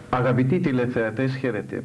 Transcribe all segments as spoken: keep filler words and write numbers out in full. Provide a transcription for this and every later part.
Αγαπητοί τηλεθεατές, χαίρετε.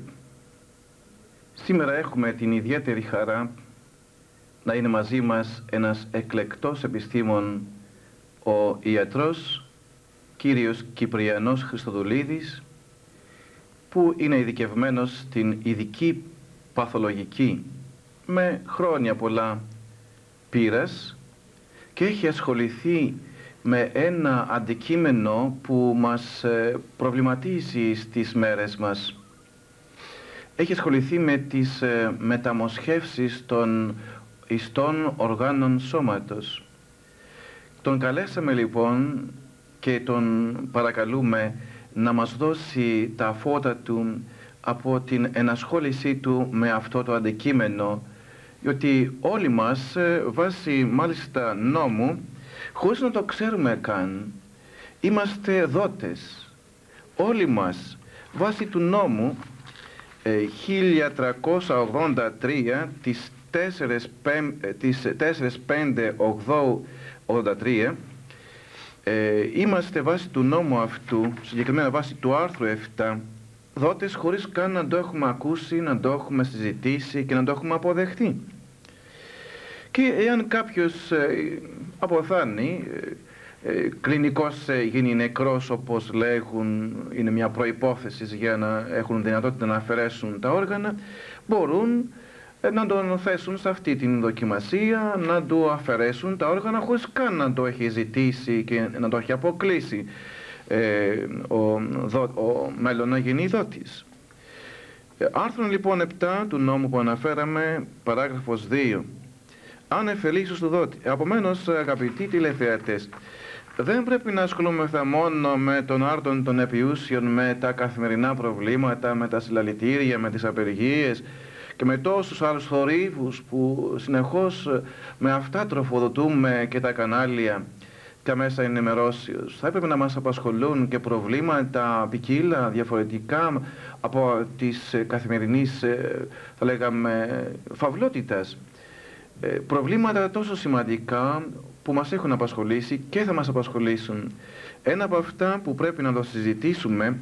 Σήμερα έχουμε την ιδιαίτερη χαρά να είναι μαζί μας ένας εκλεκτός επιστήμον, ο ιατρός κύριος Κυπριανός Χριστοδουλίδης, που είναι ειδικευμένος στην ειδική παθολογική με χρόνια πολλά πείρας και έχει ασχοληθεί με ένα αντικείμενο που μας προβληματίζει στις μέρες μας. Έχει ασχοληθεί με τις μεταμοσχεύσεις των ιστών οργάνων σώματος. Τον καλέσαμε λοιπόν και τον παρακαλούμε να μας δώσει τα φώτα του από την ενασχόλησή του με αυτό το αντικείμενο, διότι όλοι μας βάσει μάλιστα νόμου, χωρίς να το ξέρουμε καν, είμαστε δότες. Όλοι μας βάσει του νόμου ε, χίλια τριακόσια ογδόντα τρία της τέσσερα πέντε οκτώ ογδόντα τρία ε, είμαστε βάσει του νόμου αυτού, συγκεκριμένα βάσει του άρθρου επτά, δότες χωρίς καν να το έχουμε ακούσει, να το έχουμε συζητήσει και να το έχουμε αποδεχτεί. Και εάν κάποιος ε, αποθάνει, ε, ε, κλινικώς ε, γίνει νεκρός όπως λέγουν, είναι μια προϋπόθεση για να έχουν δυνατότητα να αφαιρέσουν τα όργανα, μπορούν ε, να τον θέσουν σε αυτή την δοκιμασία, να του αφαιρέσουν τα όργανα χωρίς καν να το έχει ζητήσει και να το έχει αποκλείσει ε, ο, δο, ο μέλλον δότης. Ε, άρθρο λοιπόν επτά του νόμου που αναφέραμε, παράγραφος δύο. Αν εφελήσους του δότη. Επομένως, αγαπητοί τηλεθεατές, δεν πρέπει να ασχολούμεθα μόνο με τον άρτον των επιούσιων, με τα καθημερινά προβλήματα, με τα συλλαλητήρια, με τις απεργίες και με τόσους άλλους θορύβους που συνεχώς με αυτά τροφοδοτούμε και τα κανάλια, τα μέσα ενημερώσεως. Θα έπρεπε να μας απασχολούν και προβλήματα ποικίλα, διαφορετικά από της καθημερινής, θα λέγαμε, φαυλότητας. Ε, προβλήματα τόσο σημαντικά που μας έχουν απασχολήσει και θα μας απασχολήσουν. Ένα από αυτά που πρέπει να το συζητήσουμε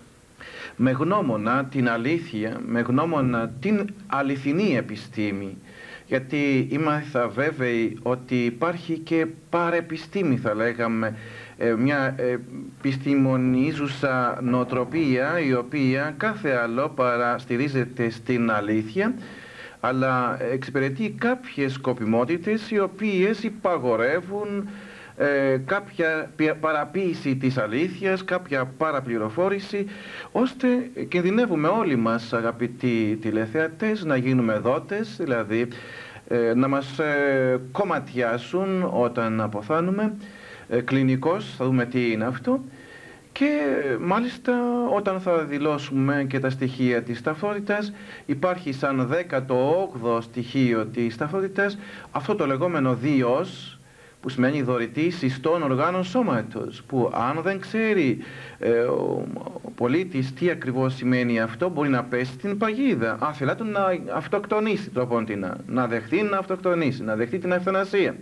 με γνώμονα την αλήθεια, με γνώμονα την αληθινή επιστήμη, γιατί είμαστε βέβαιοι ότι υπάρχει και παρεπιστήμη, θα λέγαμε, ε, μια επιστημονίζουσα νοοτροπία η οποία κάθε άλλο παρά στηρίζεται στην αλήθεια, αλλά εξυπηρετεί κάποιες σκοπιμότητες οι οποίες υπαγορεύουν ε, κάποια παραποίηση της αλήθειας, κάποια παραπληροφόρηση, ώστε κινδυνεύουμε όλοι μας, αγαπητοί τηλεθεατές, να γίνουμε δότες, δηλαδή ε, να μας ε, κομματιάσουν όταν αποθάνουμε, ε, κλινικώς, θα δούμε τι είναι αυτό. Και μάλιστα όταν θα δηλώσουμε και τα στοιχεία της ταυτότητας, υπάρχει σαν δέκατο όγδοο στοιχείο της ταυτότητας αυτό το λεγόμενο δίος, που σημαίνει δωρητής ιστών οργάνων σώματος, που αν δεν ξέρει ε, ο, ο πολίτης τι ακριβώς σημαίνει αυτό, μπορεί να πέσει στην παγίδα. Αν θέλει του να αυτοκτονήσει τροπόντινα, να δεχτεί να αυτοκτονήσει, να δεχτεί την αυθανασία.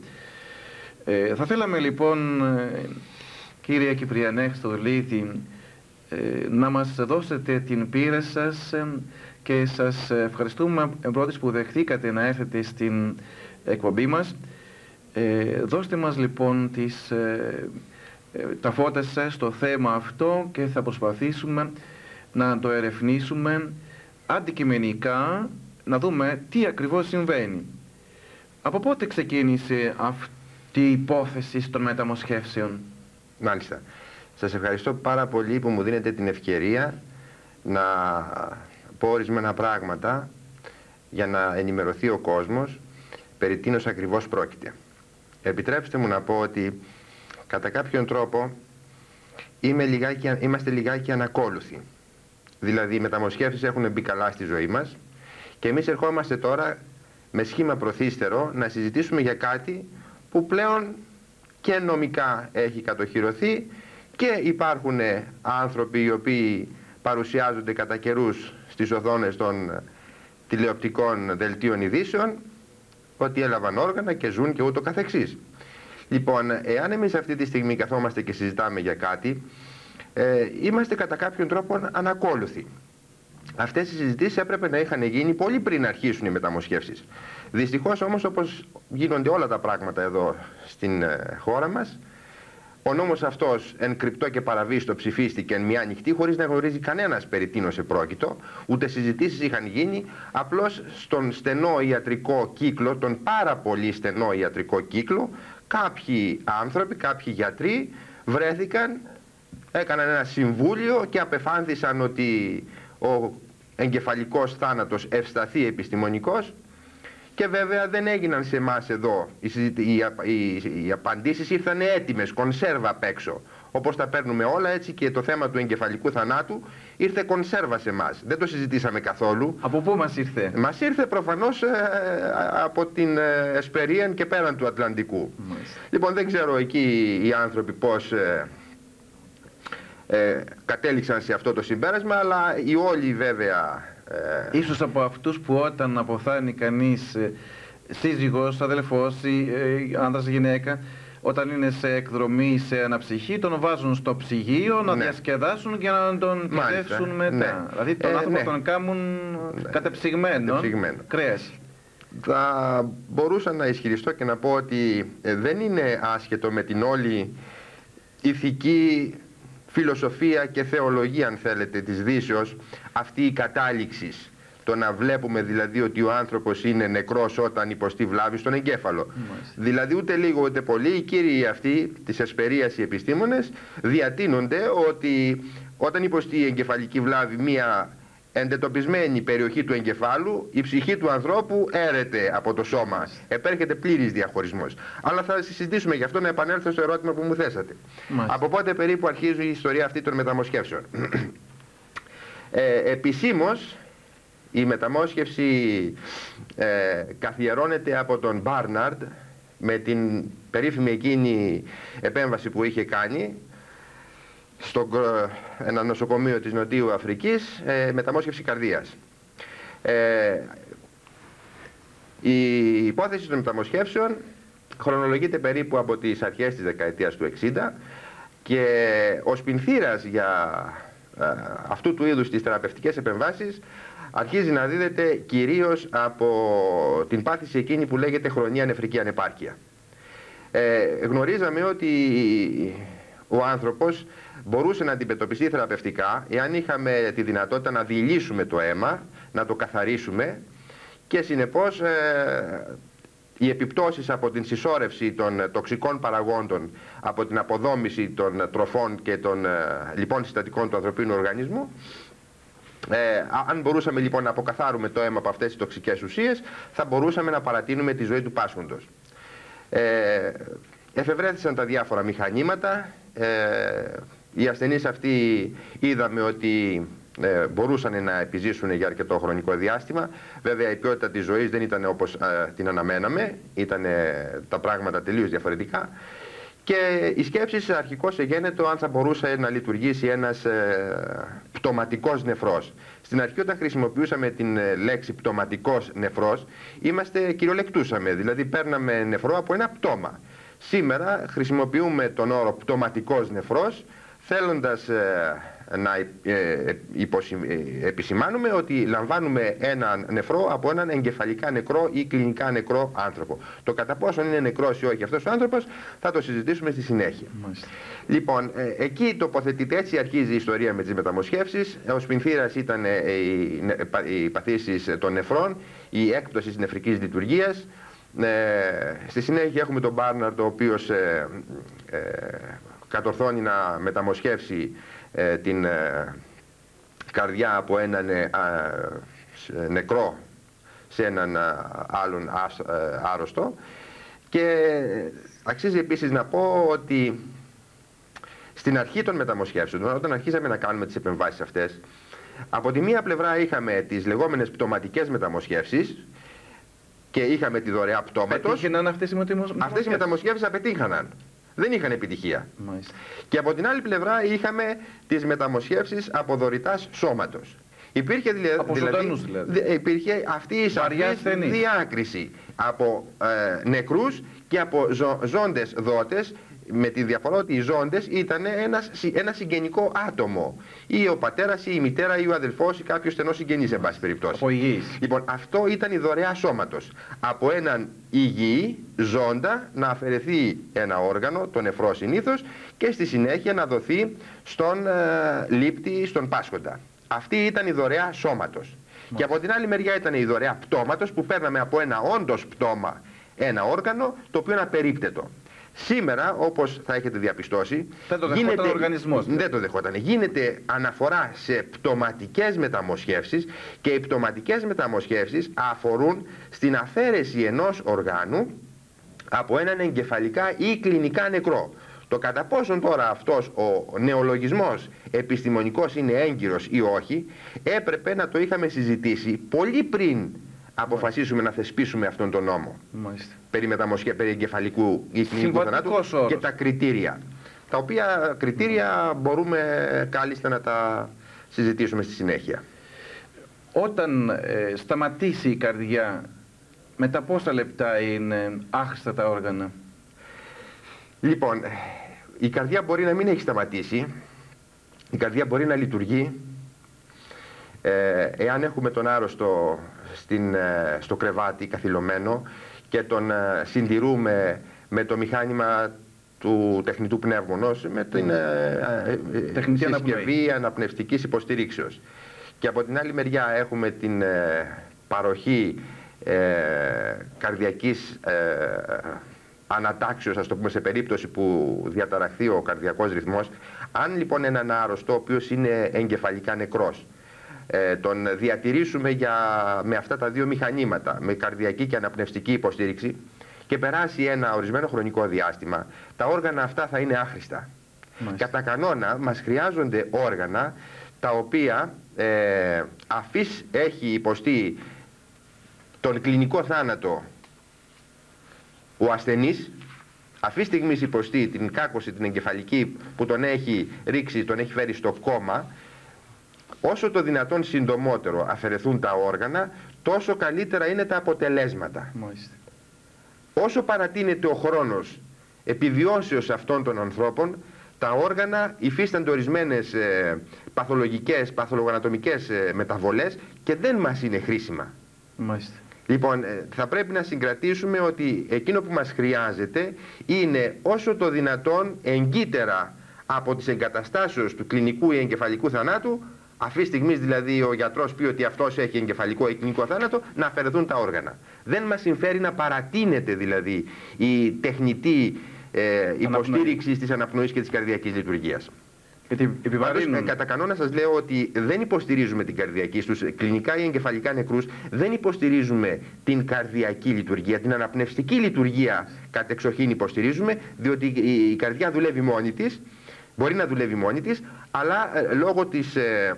Ε, θα θέλαμε λοιπόν, ε, κύριε Κυπριανέ Χριστοδουλίδη, ε, να μας δώσετε την πείρα σας ε, και σας ευχαριστούμε πρώτης που δεχτήκατε να έρθετε στην εκπομπή μας. Ε, δώστε μας λοιπόν τις, ε, ε, τα φώτα σας στο θέμα αυτό και θα προσπαθήσουμε να το ερευνήσουμε αντικειμενικά, να δούμε τι ακριβώς συμβαίνει. Από πότε ξεκίνησε αυτή η υπόθεση των μεταμοσχεύσεων? Μάλιστα. Σας ευχαριστώ πάρα πολύ που μου δίνετε την ευκαιρία να πω ορισμένα πράγματα για να ενημερωθεί ο κόσμος περί τίνος ακριβώς πρόκειται. Επιτρέψτε μου να πω ότι κατά κάποιον τρόπο είμαι λιγάκι, είμαστε λιγάκι ανακόλουθοι. Δηλαδή οι μεταμοσχεύσεις έχουν μπει καλά στη ζωή μας και εμείς ερχόμαστε τώρα με σχήμα προθύστερο να συζητήσουμε για κάτι που πλέον και νομικά έχει κατοχυρωθεί και υπάρχουν άνθρωποι οι οποίοι παρουσιάζονται κατά καιρούς στις οθόνες των τηλεοπτικών δελτίων ειδήσεων ότι έλαβαν όργανα και ζουν και ούτω καθεξής. Λοιπόν, εάν εμείς αυτή τη στιγμή καθόμαστε και συζητάμε για κάτι, ε, είμαστε κατά κάποιον τρόπο ανακόλουθοι. Αυτές οι συζητήσεις έπρεπε να είχαν γίνει πολύ πριν αρχίσουν οι μεταμοσχεύσεις. Δυστυχώς όμως, όπως γίνονται όλα τα πράγματα εδώ στην ε, χώρα μας, ο νόμος αυτός εν κρυπτό και παραβίστο ψηφίστηκε εν μια νυχτή, χωρίς να γνωρίζει κανένας περί τίνος επρόκειτο, ούτε συζητήσεις είχαν γίνει, απλώς στον στενό ιατρικό κύκλο, τον πάρα πολύ στενό ιατρικό κύκλο, κάποιοι άνθρωποι, κάποιοι γιατροί βρέθηκαν, έκαναν ένα συμβούλιο και απεφάνθησαν ότι ο εγκεφαλικός θάνατος ευσταθεί επιστημονικός. Και βέβαια δεν έγιναν σε εμάς εδώ, οι, οι, οι, οι απαντήσεις ήρθαν έτοιμες, κονσέρβα απ' έξω. Όπως τα παίρνουμε όλα, έτσι και το θέμα του εγκεφαλικού θανάτου ήρθε κονσέρβα σε εμάς. Δεν το συζητήσαμε καθόλου. Από πού μας ήρθε? Μας ήρθε προφανώς ε, από την ε, Εσπερίαν και πέραν του Ατλαντικού. Μάλιστα. Λοιπόν, δεν ξέρω εκεί οι άνθρωποι πώς ε, ε, κατέληξαν σε αυτό το συμπέρασμα, αλλά οι όλοι βέβαια... Ε... Ίσως από αυτούς που όταν αποθάνει κανείς ε, σύζυγος, αδελφός ή ε, άνδρας γυναίκα, όταν είναι σε εκδρομή, σε αναψυχή, τον βάζουν στο ψυγείο να ναι. διασκεδάσουν και να τον παιδεύσουν μετά. Ναι. Δηλαδή τον ε, άνθρωπο ναι. τον κάνουν ναι. κατεψυγμένο, κατεψυγμένο κρέας. Θα μπορούσα να ισχυριστώ και να πω ότι ε, δεν είναι άσχετο με την όλη ηθική φιλοσοφία και θεολογία, αν θέλετε, της Δύσεως, αυτή η κατάληξη, το να βλέπουμε δηλαδή ότι ο άνθρωπος είναι νεκρός όταν υποστεί βλάβη στον εγκέφαλο. Μάλιστα. Δηλαδή ούτε λίγο ούτε πολύ οι κύριοι αυτοί της Εσπερίας, οι επιστήμονες, διατείνονται ότι όταν υποστεί η εγκεφαλική βλάβη μία εντετοπισμένη περιοχή του εγκεφάλου, η ψυχή του ανθρώπου έρεται από το σώμα. Επέρχεται πλήρης διαχωρισμός. Αλλά θα συζητήσουμε γι' αυτό, να επανέλθω στο ερώτημα που μου θέσατε. Μάλιστα. Από πότε περίπου αρχίζει η ιστορία αυτή των μεταμοσχεύσεων? ε, επισήμως η μεταμόσχευση ε, καθιερώνεται από τον Μπάρναρντ με την περίφημη εκείνη επέμβαση που είχε κάνει στο ένα νοσοκομείο της Νοτιού Αφρικής, ε, μεταμόσχευση καρδίας. Ε, η υπόθεση των μεταμοσχεύσεων χρονολογείται περίπου από τις αρχές της δεκαετίας του εξήντα και ο σπινθήρας για ε, αυτού του είδους τις θεραπευτικές επεμβάσεις αρχίζει να δίδεται κυρίως από την πάθηση εκείνη που λέγεται χρονία νεφρική ανεπάρκεια. Ε, γνωρίζαμε ότι ο άνθρωπος μπορούσε να αντιμετωπιστεί θεραπευτικά εάν είχαμε τη δυνατότητα να διηλύσουμε το αίμα, να το καθαρίσουμε και συνεπώς ε, οι επιπτώσεις από την συσσόρευση των τοξικών παραγόντων, από την αποδόμηση των τροφών και των ε, λοιπών συστατικών του ανθρωπίνου οργανισμού, ε, αν μπορούσαμε λοιπόν να αποκαθάρουμε το αίμα από αυτές τις τοξικές ουσίες, θα μπορούσαμε να παρατείνουμε τη ζωή του πάσχοντος. Ε, εφευρέθησαν τα διάφορα μηχανήματα. Ε, οι ασθενείς αυτοί είδαμε ότι ε, μπορούσαν να επιζήσουν για αρκετό χρονικό διάστημα. Βέβαια η ποιότητα της ζωής δεν ήταν όπως ε, την αναμέναμε, ήταν ε, τα πράγματα τελείως διαφορετικά και η σκέψη αρχικώς εγένετο αν θα μπορούσε να λειτουργήσει ένας ε, πτωματικός νεφρός. Στην αρχή όταν χρησιμοποιούσαμε την ε, λέξη πτωματικός νεφρός είμαστε κυριολεκτούσαμε, δηλαδή παίρναμε νεφρό από ένα πτώμα. Σήμερα χρησιμοποιούμε τον όρο πτωματικός νεφρός θέλοντας ε, να ε, υποσυ... ε, επισημάνουμε ότι λαμβάνουμε έναν νεφρό από έναν εγκεφαλικά νεκρό ή κλινικά νεκρό άνθρωπο. Το κατά πόσο είναι νεκρός ή όχι αυτός ο άνθρωπος θα το συζητήσουμε στη συνέχεια. Μάλιστα. Λοιπόν, ε, εκεί τοποθετείται, έτσι αρχίζει η ιστορία με τις μεταμοσχεύσεις. Ο σπινθήρας ήταν ε, οι, οι παθήσεις των νεφρών, η έκπτωση της νεφρικής λειτουργίας. Ε, στη συνέχεια έχουμε τον Μπάρναρντ, ο οποίος ε, ε, κατορθώνει να μεταμοσχεύσει ε, την ε, καρδιά από έναν ε, ε, νεκρό σε έναν ε, άλλον άσ, ε, άρρωστο και αξίζει επίσης να πω ότι στην αρχή των μεταμοσχεύσεων, όταν αρχίσαμε να κάνουμε τις επεμβάσεις αυτές, από τη μία πλευρά είχαμε τις λεγόμενες πτωματικές μεταμοσχεύσεις και είχαμε τη δωρεά πτώματος. Πετύχαιναν αυτές οι μεταμοσχεύσεις. Αυτές οι μεταμοσχεύσεις απετύχαναν. Δεν είχαν επιτυχία. Μάλιστα. Και από την άλλη πλευρά είχαμε τις μεταμοσχεύσεις από δωρητάς σώματος. Υπήρχε δηλαδή, από ζωντανούς δηλαδή. Υπήρχε αυτή η σαφής διάκριση από ε, νεκρούς και από ζω, ζώντες δότες, με τη διαφορά ότι οι ζώντες ήταν ένας, ένα συγγενικό άτομο. Ή ο πατέρας ή η μητέρα ή ο αδελφός ή κάποιος στενός συγγενής, εν πάση περιπτώσει. Από υγιής. Λοιπόν, αυτό ήταν η δωρεά σώματος. Από έναν υγιή ζώντα να αφαιρεθεί ένα όργανο, το νεφρό συνήθως, και στη συνέχεια να δοθεί στον ε, λήπτη, στον πάσχοντα. Αυτή ήταν η δωρεά σώματος. Μάλιστα. Και από την άλλη μεριά ήταν η δωρεά πτώματος, που παίρναμε από ένα όντως πτώμα ένα όργανο, το οποίο είναι απερίπτετο. Σήμερα, όπως θα έχετε διαπιστώσει, δεν το δεχόταν γίνεται, ο οργανισμός. Δεν το δεχόταν. Γίνεται αναφορά σε πτωματικές μεταμοσχεύσεις, και οι πτωματικές μεταμοσχεύσεις αφορούν στην αφαίρεση ενός οργάνου από έναν εγκεφαλικά ή κλινικά νεκρό. Το κατά πόσον τώρα αυτός ο νεολογισμός επιστημονικός είναι έγκυρος ή όχι, έπρεπε να το είχαμε συζητήσει πολύ πριν αποφασίσουμε να θεσπίσουμε αυτόν τον νόμο. Μάλιστα. Περί μεταμοσχε... περί εγκεφαλικού ή κλινικού θανάτου και τα κριτήρια. Τα οποία κριτήρια μπορούμε κάλλιστα να τα συζητήσουμε στη συνέχεια. Όταν ε, σταματήσει η καρδιά, μετά πόσα λεπτά είναι άχρηστα τα όργανα? Λοιπόν, η καρδιά μπορεί να μην έχει σταματήσει. Η καρδιά μπορεί να λειτουργεί ε, εάν έχουμε τον άρρωστο στην, ε, στο κρεβάτι καθυλωμένο και τον ε, συντηρούμε με το μηχάνημα του τεχνητού πνεύμονος, με την ε, ε, συσκευή αναπνευστικής υποστηρίξεως. Και από την άλλη μεριά έχουμε την ε, παροχή ε, καρδιακής ε, ανατάξεως, ας το πούμε, σε περίπτωση που διαταραχθεί ο καρδιακός ρυθμός. Αν λοιπόν έναν άρρωστο, ο οποίος είναι εγκεφαλικά νεκρός, ε, τον διατηρήσουμε για, με αυτά τα δύο μηχανήματα, με καρδιακή και αναπνευστική υποστήριξη, και περάσει ένα ορισμένο χρονικό διάστημα, τα όργανα αυτά θα είναι άχρηστα. Μάλιστα. Κατά κανόνα μας χρειάζονται όργανα τα οποία ε, αφής έχει υποστεί τον κλινικό θάνατο ο ασθενής, αυτή τη στιγμή υποστεί την κάκωση την εγκεφαλική που τον έχει ρίξει, τον έχει φέρει στο κόμμα, όσο το δυνατόν συντομότερο αφαιρεθούν τα όργανα, τόσο καλύτερα είναι τα αποτελέσματα. Μάλιστα. Όσο παρατείνεται ο χρόνος επιβιώσεως αυτών των ανθρώπων, τα όργανα υφίστανται ορισμένες ε, παθολογικές, παθολογοανατομικές ε, μεταβολές και δεν μας είναι χρήσιμα. Μάλιστα. Λοιπόν, θα πρέπει να συγκρατήσουμε ότι εκείνο που μας χρειάζεται είναι όσο το δυνατόν εγκύτερα από τις εγκαταστάσεις του κλινικού ή εγκεφαλικού θανάτου, αυτή τη στιγμή δηλαδή ο γιατρός πει ότι αυτός έχει εγκεφαλικό ή κλινικό θάνατο, να αφαιρεθούν τα όργανα. Δεν μας συμφέρει να παρατείνεται δηλαδή η τεχνητή ε, υποστήριξη της αναπνοής και της καρδιακής λειτουργίας. Πάντως, κατά κανόνα σας λέω ότι δεν υποστηρίζουμε την καρδιακή, στους κλινικά ή εγκεφαλικά νεκρούς δεν υποστηρίζουμε την καρδιακή λειτουργία, την αναπνευστική λειτουργία κατεξοχήν υποστηρίζουμε, διότι η καρδιά δουλεύει μόνη της, μπορεί να δουλεύει μόνη της, αλλά ε, λόγω της ε,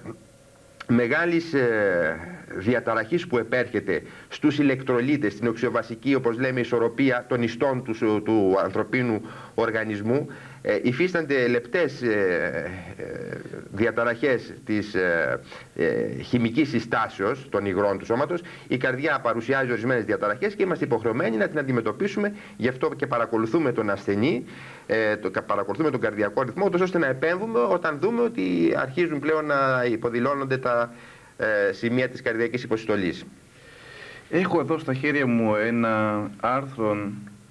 μεγάλης ε, διαταραχής που επέρχεται στους ηλεκτρολίτες, στην οξυοβασική, όπως λέμε, ισορροπία των ιστών του, του ανθρωπίνου οργανισμού, ε, υφίστανται λεπτές ε, ε, διαταραχές της ε, ε, χημικής συστάσεως των υγρών του σώματος. Η καρδιά παρουσιάζει ορισμένες διαταραχές και είμαστε υποχρεωμένοι να την αντιμετωπίσουμε. Γι' αυτό και παρακολουθούμε τον ασθενή, ε, το, παρακολουθούμε τον καρδιακό ρυθμό, ώστε να επέμβουμε όταν δούμε ότι αρχίζουν πλέον να υποδηλώνονται τα ε, σημεία της καρδιακής υποσυστολής. Έχω εδώ στα χέρια μου ένα άρθρο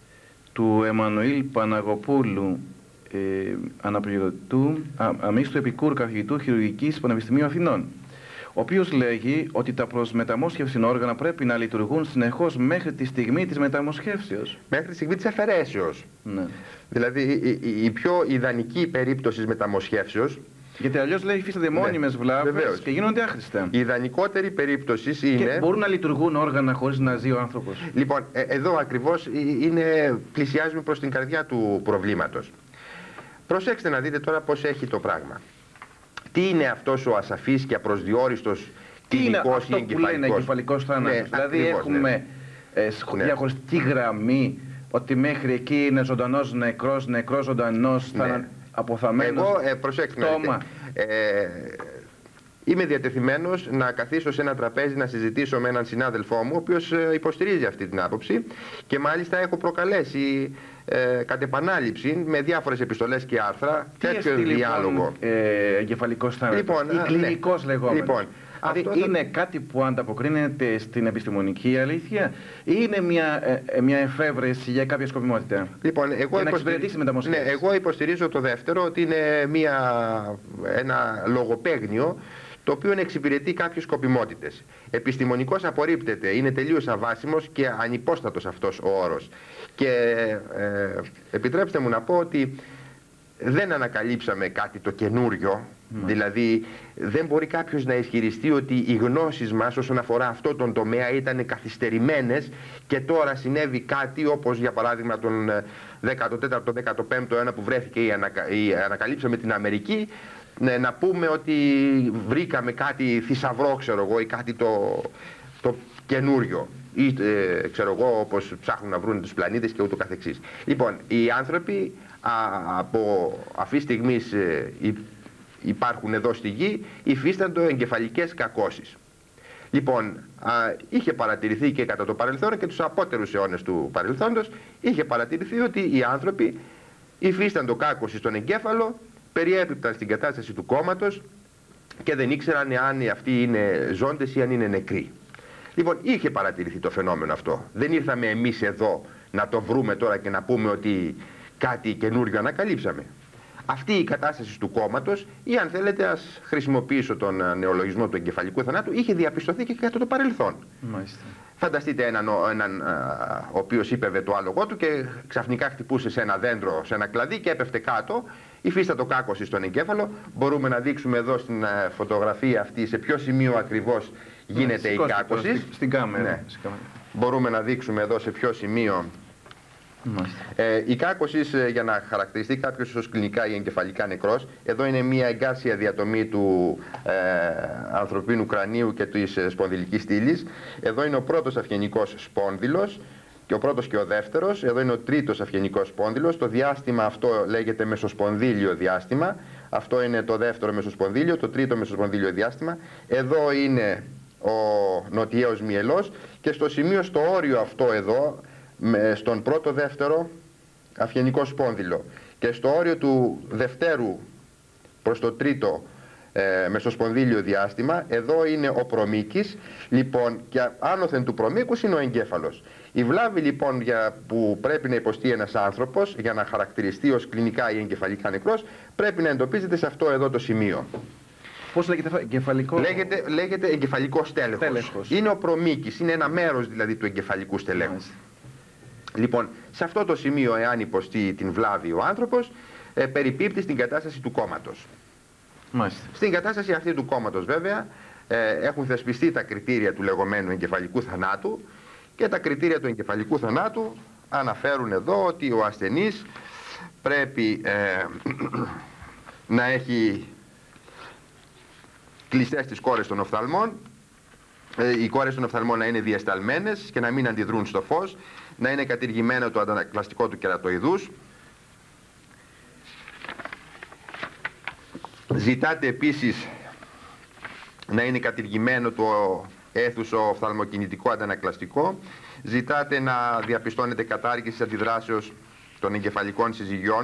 του Εμμανουήλ Παναγοπούλου, ε, αναπληρωτού, αμύστου επικούρου καθηγητού χειρουργικής Πανεπιστημίου Αθηνών, ο οποίος λέγει ότι τα προς μεταμόσχευση όργανα πρέπει να λειτουργούν συνεχώς μέχρι τη στιγμή της μεταμοσχεύσεως. Μέχρι τη στιγμή της αφαιρέσεως. Ναι. Δηλαδή η, η, η πιο ιδανική περίπτωση μεταμοσχεύσεως. Γιατί αλλιώς λέει υφίστανται μόνιμες, ναι, βλάβες, βεβαίως, και γίνονται άχρηστα. Η ιδανικότερη περίπτωση είναι. Και μπορούν να λειτουργούν όργανα χωρίς να ζει ο άνθρωπος. Λοιπόν, ε, εδώ ακριβώς είναι, πλησιάζουμε προς την καρδιά του προβλήματος. Προσέξτε να δείτε τώρα πώς έχει το πράγμα. Τι είναι αυτός ο ασαφής και απροσδιόριστος κλινικός ή εγκεφαλικός? Τι είναι εγκεφαλικός θάνατος? Ναι, δηλαδή ακριβώς, έχουμε ναι. ε, ναι. διαχωριστική γραμμή ότι μέχρι εκεί είναι ζωντανός νεκρός, νεκρός ζωντανός, ναι. αποθαμένος. Εγώ, ε, προσέξτε να δείτε. Ε, είμαι διατεθειμένος να καθίσω σε ένα τραπέζι να συζητήσω με έναν συνάδελφό μου, ο οποίος υποστηρίζει αυτή την άποψη, και μάλιστα έχω προκαλέσει ε, κατ' επανάληψη με διάφορες επιστολές και άρθρα τέτοιο διάλογο. Λοιπόν, ε, εγκεφαλικός θάνατος, λοιπόν, ή κλινικός ναι. λεγόμενος. Λοιπόν, δηλαδή αυτό είναι θα... κάτι που ανταποκρίνεται στην επιστημονική αλήθεια ή είναι μια, ε, μια εφεύρεση για κάποια σκοπιμότητα? Λοιπόν, εγώ, για να υποστηρίζω... ναι, εγώ υποστηρίζω το δεύτερο, ότι είναι μια... ένα λογοπαίγνιο το οποίο εξυπηρετεί κάποιες σκοπιμότητες. Επιστημονικώς απορρίπτεται, είναι τελείως αβάσιμος και ανυπόστατος αυτός ο όρος. Και ε, επιτρέψτε μου να πω ότι δεν ανακαλύψαμε κάτι το καινούριο. Mm. Δηλαδή δεν μπορεί κάποιος να ισχυριστεί ότι οι γνώσεις μας όσον αφορά αυτό τον τομέα ήταν καθυστερημένες και τώρα συνέβη κάτι, όπως για παράδειγμα τον δέκατο τέταρτο δέκατο πέμπτο αιώνα που βρέθηκε ή ανακα... ανακαλύψαμε την Αμερική, να πούμε ότι βρήκαμε κάτι θησαυρό, ξέρω εγώ, ή κάτι το, το καινούριο, ή ε, ξέρω εγώ, όπως ψάχνουν να βρουν τους πλανήτες και ούτω καθεξής. Λοιπόν, οι άνθρωποι α, από αυτή τη στιγμή ε, υπάρχουν εδώ στη γη, υφίσταντο εγκεφαλικές κακώσεις. Λοιπόν, α, είχε παρατηρηθεί και κατά το παρελθόν και τους απότερους αιώνες του παρελθόντος, είχε παρατηρηθεί ότι οι άνθρωποι υφίσταντο κάκωση στον εγκέφαλο, περιέπιπταν στην κατάσταση του κόμματος και δεν ήξεραν αν αυτοί είναι ζώντες ή αν είναι νεκροί. Λοιπόν, είχε παρατηρηθεί το φαινόμενο αυτό. Δεν ήρθαμε εμείς εδώ να το βρούμε τώρα και να πούμε ότι κάτι καινούριο ανακαλύψαμε. Αυτή η κατάσταση του κόμματος, ή αν θέλετε ας χρησιμοποιήσω τον νεολογισμό του εγκεφαλικού θανάτου, είχε διαπιστωθεί και κατά το παρελθόν. Μάλιστα. Φανταστείτε έναν, έναν α, ο οποίος είπευε το άλογο του και ξαφνικά χτυπούσε σε ένα δέντρο, σε ένα κλαδί και έπεφτε κάτω, υφίστατο κάκωση στον εγκέφαλο. Μπορούμε να δείξουμε εδώ στην α, φωτογραφία αυτή σε ποιο σημείο ακριβώς γίνεται ναι, η κάκωση. Στην, στην κάμερα. Ναι. Μπορούμε να δείξουμε εδώ σε ποιο σημείο. Ε, η κάκωση, για να χαρακτηριστεί κάποιος ως κλινικά ή εγκεφαλικά νεκρός, εδώ είναι μια εγκάρσια διατομή του ε, ανθρωπίνου κρανίου και της ε, σπονδυλικής στήλης. Εδώ είναι ο πρώτος αυγενικός σπόνδυλος και ο πρώτος και ο δεύτερος. Εδώ είναι ο τρίτος αυγενικός σπόνδυλος. Το διάστημα αυτό λέγεται μεσοσπονδύλιο διάστημα. Αυτό είναι το δεύτερο μεσοσπονδύλιο, το τρίτο μεσοσπονδύλιο διάστημα. Εδώ είναι ο νοτιαίος μυελός και στο σημείο, στο όριο αυτό εδώ, στον πρώτο δεύτερο αυγενικό σπόνδυλο και στο όριο του δευτέρου προς το τρίτο ε, μεσοσπονδύλιο διάστημα, εδώ είναι ο προμήκης. Λοιπόν, και άνωθεν του προμήκους είναι ο εγκέφαλος. Η βλάβη λοιπόν για, που πρέπει να υποστεί ένας άνθρωπος για να χαρακτηριστεί ως κλινικά ή εγκεφαλικά νεκρός, πρέπει να εντοπίζεται σε αυτό εδώ το σημείο. Πώς λέγεται εγκεφαλικό? Λέγεται, λέγεται εγκεφαλικό στέλεχος. Τέλεχος. Είναι ο προμήκης, είναι ένα μέρος δηλαδή του εγκεφαλικού στελέχους. Μάλιστα. Λοιπόν, σε αυτό το σημείο, εάν υποστεί την βλάβη ο άνθρωπος, ε, περιπίπτει στην κατάσταση του κόμματος. Μάλιστα. Στην κατάσταση αυτή του κόμματος βέβαια ε, έχουν θεσπιστεί τα κριτήρια του λεγόμενου εγκεφαλικού θανάτου, και τα κριτήρια του εγκεφαλικού θανάτου αναφέρουν εδώ ότι ο ασθενής πρέπει ε, να έχει κλειστές τις κόρες των οφθαλμών, ε, οι κόρες των οφθαλμών να είναι διασταλμένες και να μην αντιδρούν στο φως, να είναι κατηργημένο το αντανακλαστικό του κερατοειδούς. Ζητάτε επίσης να είναι κατηργημένο το έθουσο οφθαλμοκινητικό αντανακλαστικό. Ζητάτε να διαπιστώνεται κατάργηση αντιδράσεως των εγκεφαλικών συζυγιών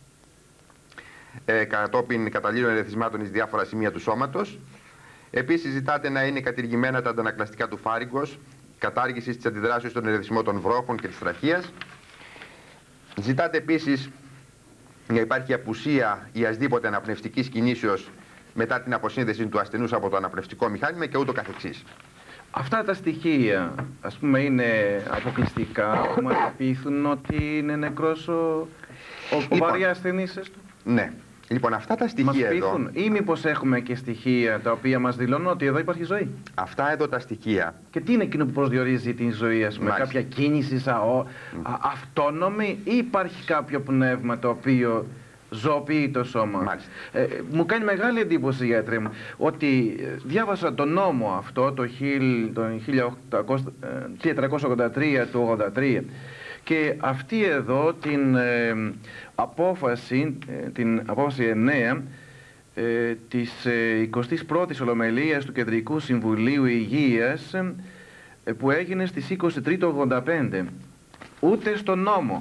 ε, κατόπιν καταλήλων ερεθισμάτων εις διάφορα σημεία του σώματος. Επίσης ζητάτε να είναι κατηργημένα τα αντανακλαστικά του φάριγκος, κατάργηση της αντιδράσεως των ερεθισμών των βρόχων και της τραχείας. Ζητάτε επίσης να υπάρχει απουσία ή ασδήποτε αναπνευστικής κινήσεως μετά την αποσύνδεση του ασθενούς από το αναπνευστικό μηχάνημα και ούτω καθεξής. Αυτά τα στοιχεία, ας πούμε, είναι αποκλειστικά που μας πείθουν ότι είναι νεκρός ο, ο, λοιπόν, ο βαριά ασθενής? Ναι. Λοιπόν, αυτά τα στοιχεία μας εδώ... ή μήπως έχουμε και στοιχεία τα οποία μας δηλώνουν ότι εδώ υπάρχει ζωή? Αυτά εδώ τα στοιχεία... Και τι είναι εκείνο που προσδιορίζει την ζωή, ας πούμε, κάποια κίνηση σαό, mm. α, αυτόνομη, ή υπάρχει κάποιο πνεύμα το οποίο ζωοποιεί το σώμα? Ε, μου κάνει μεγάλη εντύπωση, γιατρέ μου, ότι διάβασα τον νόμο αυτό το χίλια τριακόσια ογδόντα τρία του ογδόντα τρία και αυτή εδώ την ε, απόφαση, ε, την απόφαση εννέα ε, της ε, εικοστής πρώτης Ολομελίας του Κεντρικού Συμβουλίου Υγείας ε, που έγινε στις είκοσι τρίτο ογδόντα πέντε. Ούτε στον νόμο,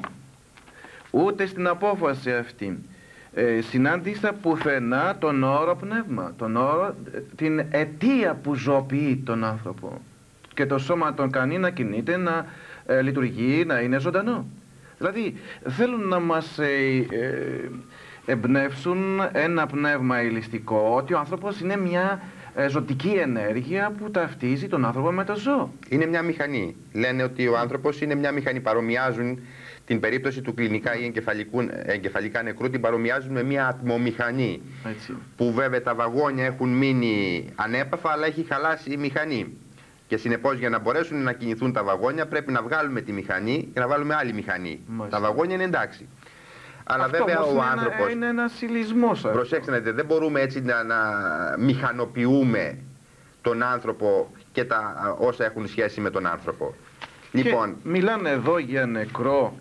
ούτε στην απόφαση αυτή ε, συνάντησα πουθενά τον όρο πνεύμα, τον όρο, την αιτία που ζωοποιεί τον άνθρωπο και το σώμα τον κάνει να κινείται, να ε, λειτουργεί, να είναι ζωντανό. Δηλαδή θέλουν να μας ε, ε, εμπνεύσουν ένα πνεύμα ελιστικό, ότι ο άνθρωπος είναι μια ε, ζωτική ενέργεια που ταυτίζει τον άνθρωπο με το ζώο. Είναι μια μηχανή. Λένε ότι ο άνθρωπος είναι μια μηχανή. Παρομοιάζουν την περίπτωση του κλινικά ή εγκεφαλικά νεκρού, την παρομοιάζουν με μια ατμομηχανή. Έτσι. Που βέβαια τα βαγόνια έχουν μείνει ανέπαφα, αλλά έχει χαλάσει η μηχανή. Και συνεπώς για να μπορέσουν να κινηθούν τα βαγόνια πρέπει να βγάλουμε τη μηχανή και να βάλουμε άλλη μηχανή. Μάλιστα. Τα βαγόνια είναι εντάξει. Αλλά αυτό βέβαια ο είναι άνθρωπος. Είναι ένα συλλισμός. Προσέξτε να δείτε, δεν μπορούμε έτσι να, να μηχανοποιούμε τον άνθρωπο και τα όσα έχουν σχέση με τον άνθρωπο. Και λοιπόν, μιλάνε εδώ για νεκρό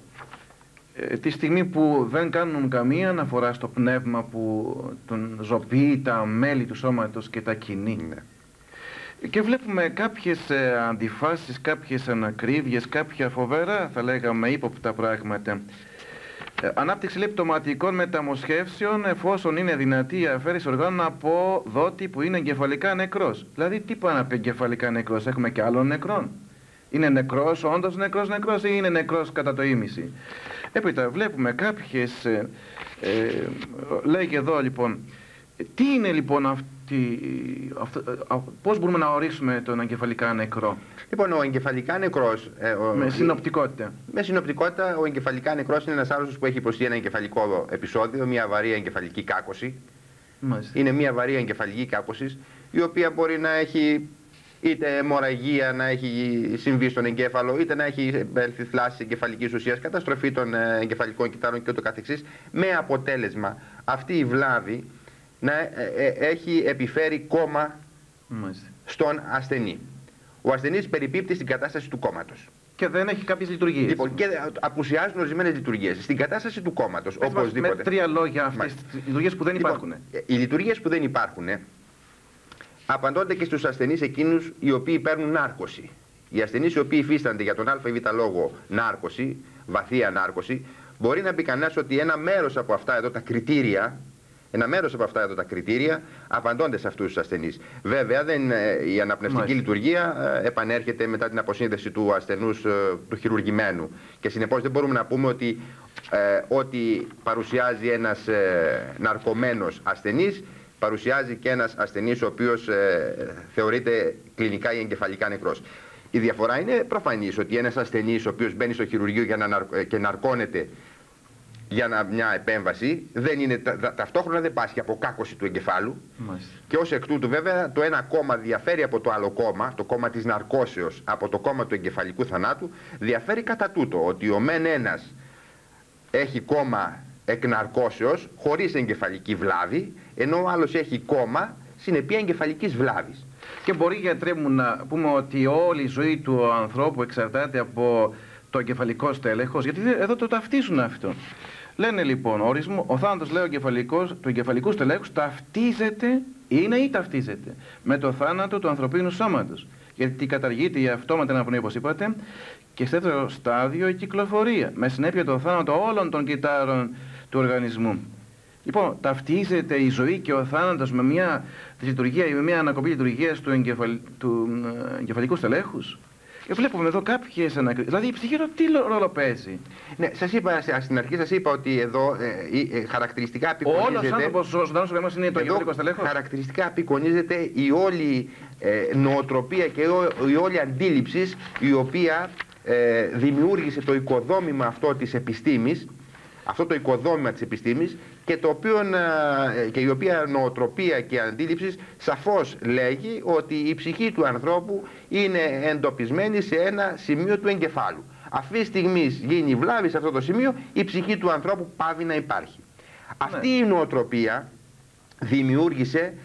ε, τη στιγμή που δεν κάνουν καμία αναφορά στο πνεύμα που τον ζωοποιεί τα μέλη του σώματος και τα κινεί. Ναι. Και βλέπουμε κάποιες ε, αντιφάσεις, κάποιες ανακρίβειες, κάποια φοβερά θα λέγαμε ύποπτα πράγματα. Ε, ανάπτυξη λεπτοματικών μεταμοσχεύσεων εφόσον είναι δυνατή η αφαίρεση οργάνων από δότη που είναι εγκεφαλικά νεκρός. Δηλαδή τι πάει να πει εγκεφαλικά νεκρός, έχουμε και άλλων νεκρών. Είναι νεκρός, όντως νεκρός νεκρός ή είναι νεκρός κατά το ήμιση. Έπειτα βλέπουμε κάποιες, ε, ε, λέγει εδώ λοιπόν, τι είναι λοιπόν αυτή, αυτό, πώς μπορούμε να ορίσουμε τον εγκεφαλικά νεκρό. Λοιπόν, ο εγκεφαλικά νεκρός... Ε, ο, με συνοπτικότητα. Με συνοπτικότητα, ο εγκεφαλικά νεκρός είναι ένας άρρωστος που έχει υποστεί ένα εγκεφαλικό επεισόδιο, μια βαρύ εγκεφαλική κάκωση. Μάλιστα. Είναι μια βαρύ εγκεφαλική κάκωση, η οποία μπορεί να έχει είτε αιμορραγία να έχει συμβεί στον εγκέφαλο, είτε να έχει έλθει θλάση εγκεφαλικής ουσίας, καταστροφή των εγκεφαλικών κυττάρων και ούτω καθεξής, με αποτέλεσμα αυτή η βλάβη να έχει επιφέρει κόμμα Μάλιστα. στον ασθενή. Ο ασθενής περιπίπτει στην κατάσταση του κόμματος. Και δεν έχει κάποιες λειτουργίες. Λοιπόν, και απουσιάζουν ορισμένες λειτουργίες. Στην κατάσταση του κόμματος, οπωσδήποτε. Με τρία λόγια αυτές τις λειτουργίες που δεν λοιπόν, υπάρχουν. Οι λειτουργίες που δεν υπάρχουν απαντώνται και στους ασθενείς εκείνους οι οποίοι παίρνουν νάρκωση. Οι ασθενείς οι οποίοι υφίστανται για τον α ή β λόγο νάρκωση, βαθία νάρκωση, μπορεί να πει κανένας ότι ένα μέρος από αυτά εδώ τα κριτήρια, ένα μέρος από αυτά εδώ τα κριτήρια απαντώνται σε αυτούς τους ασθενείς. Βέβαια δεν, η αναπνευστική Μάλιστα. λειτουργία ε, επανέρχεται μετά την αποσύνδεση του ασθενούς ε, του χειρουργημένου. Και συνεπώς δεν μπορούμε να πούμε ότι ε, ό,τι παρουσιάζει ένας ε, ναρκωμένος ασθενής παρουσιάζει και ένας ασθενής ο οποίος ε, θεωρείται κλινικά ή εγκεφαλικά νεκρός. Η διαφορά είναι προφανής ότι ένας ασθενής ο οποίος μπαίνει στο χειρουργείο για να ναρ, και ναρκώνεται για να, μια επέμβαση, δεν είναι, τα, ταυτόχρονα δεν πάσχει από κάκωση του εγκεφάλου. Μάλιστα. Και ως εκ τούτου βέβαια το ένα κόμμα διαφέρει από το άλλο κόμμα, το κόμμα της ναρκώσεως από το κόμμα του εγκεφαλικού θανάτου, διαφέρει κατά τούτο ότι ο μεν ένας έχει κόμμα εκ ναρκώσεως χωρίς εγκεφαλική βλάβη, ενώ ο άλλος έχει κόμμα συνεπία εγκεφαλικής βλάβης. Και μπορεί, γιατρέ μου, να πούμε ότι όλη η ζωή του ανθρώπου εξαρτάται από το εγκεφαλικό στέλεχος, γιατί εδώ το ταυτίζουν αυτό. Λένε λοιπόν, ορισμό, ο θάνατος, λέει, ο εγκεφαλικός, του εγκεφαλικού στελέχους ταυτίζεται, είναι ή ταυτίζεται, με το θάνατο του ανθρωπίνου σώματος. Γιατί καταργείται η αυτόματη αναπνοή, όπως είπατε, και σε δεύτερο στάδιο η κυκλοφορία, με συνέπεια το θάνατο όλων των κυττάρων του οργανισμού. Λοιπόν, ταυτίζεται η ζωή και ο θάνατος με μια λειτουργία ή με μια ανακοπή λειτουργίας του, εγκεφαλ... του εγκεφαλικού στελέχους. Και βλέπουμε εδώ κάποιες ανακρίσεις. Δηλαδή η ψυχή τι ρόλο παίζει. Ναι, σας είπα στην αρχή, σας είπα ότι εδώ ε, ε, χαρακτηριστικά απεικονίζεται. Όλος ο άνθρωπος ο ζωντανός οργανισμός είναι το εγκεφαλικό στελέχος. Χαρακτηριστικά απεικονίζεται η όλη ε, νοοτροπία και η όλη αντίληψη η οποία ε, δημιούργησε το οικοδόμημα αυτό της επιστήμης. Αυτό το οικοδόμημα της επιστήμης και, το οποίο, και η οποία νοοτροπία και αντίληψη σαφώς λέγει ότι η ψυχή του ανθρώπου είναι εντοπισμένη σε ένα σημείο του εγκεφάλου. Αυτή τη στιγμή γίνει βλάβη σε αυτό το σημείο, η ψυχή του ανθρώπου πάβει να υπάρχει. Ναι. Αυτή η νοοτροπία δημιούργησε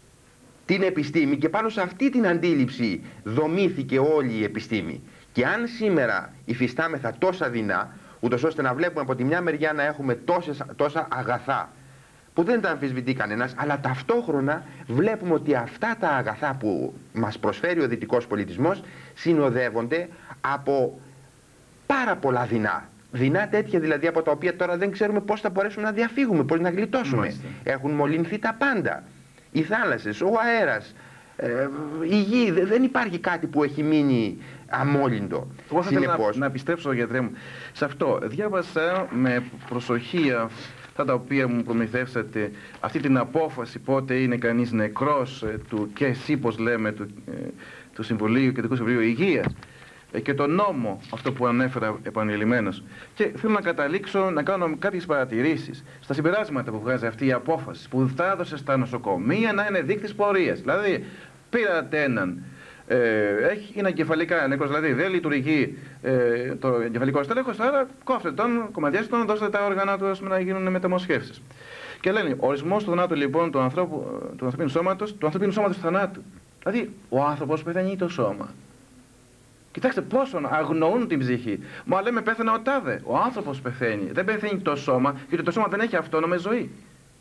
την επιστήμη και πάνω σε αυτή την αντίληψη δομήθηκε όλη η επιστήμη. Και αν σήμερα υφιστάμεθα τόσα δεινά, ούτως ώστε να βλέπουμε από τη μια μεριά να έχουμε τόσες, τόσα αγαθά που δεν τα αμφισβητεί κανένας, αλλά ταυτόχρονα βλέπουμε ότι αυτά τα αγαθά που μας προσφέρει ο δυτικός πολιτισμός συνοδεύονται από πάρα πολλά δεινά. Δεινά τέτοια δηλαδή από τα οποία τώρα δεν ξέρουμε πώς θα μπορέσουμε να διαφύγουμε, πώς να γλιτώσουμε. Μάλιστα. Έχουν μολυνθεί τα πάντα. Οι θάλασσες, ο αέρας, ε, η γη, δεν υπάρχει κάτι που έχει μείνει αμόλυντο. Εγώ θα ήθελα να, να επιστρέψω, γιατρέ μου, σε αυτό. Διάβασα με προσοχή αυτά τα οποία μου προμηθεύσατε, αυτή την απόφαση πότε είναι κανείς νεκρός του και εσύ πως λέμε του, του Συμβουλίου και του Συμβουλίου Υγείας και το νόμο, αυτό που ανέφερα επανειλημμένως. Και θέλω να καταλήξω να κάνω κάποιες παρατηρήσεις στα συμπεράσματα που βγάζει αυτή η απόφαση που θα έδωσε στα νοσοκομεία να είναι δείκτης πορείας. Δηλαδή, πήρατε έναν, ε, έχει, είναι εγκεφαλικά νεκρός, δηλαδή δεν λειτουργεί ε, το εγκεφαλικό στέλεχος, άρα κόφτε τον, κομματιάστε τον, δώστε τα όργανα του να γίνουν μεταμοσχεύσεις. Και λένε, ορισμός του θανάτου λοιπόν του, ανθρώπου, του ανθρωπίνου σώματος, του ανθρωπίνου σώματος του θανάτου. Δηλαδή, ο άνθρωπος πεθαίνει το σώμα. Κοιτάξτε πόσο αγνοούν την ψυχή. Μα λέμε πέθανε ο τάδε. Ο άνθρωπος πεθαίνει. Δεν πεθαίνει το σώμα, γιατί το σώμα δεν έχει αυτόνομη ζωή.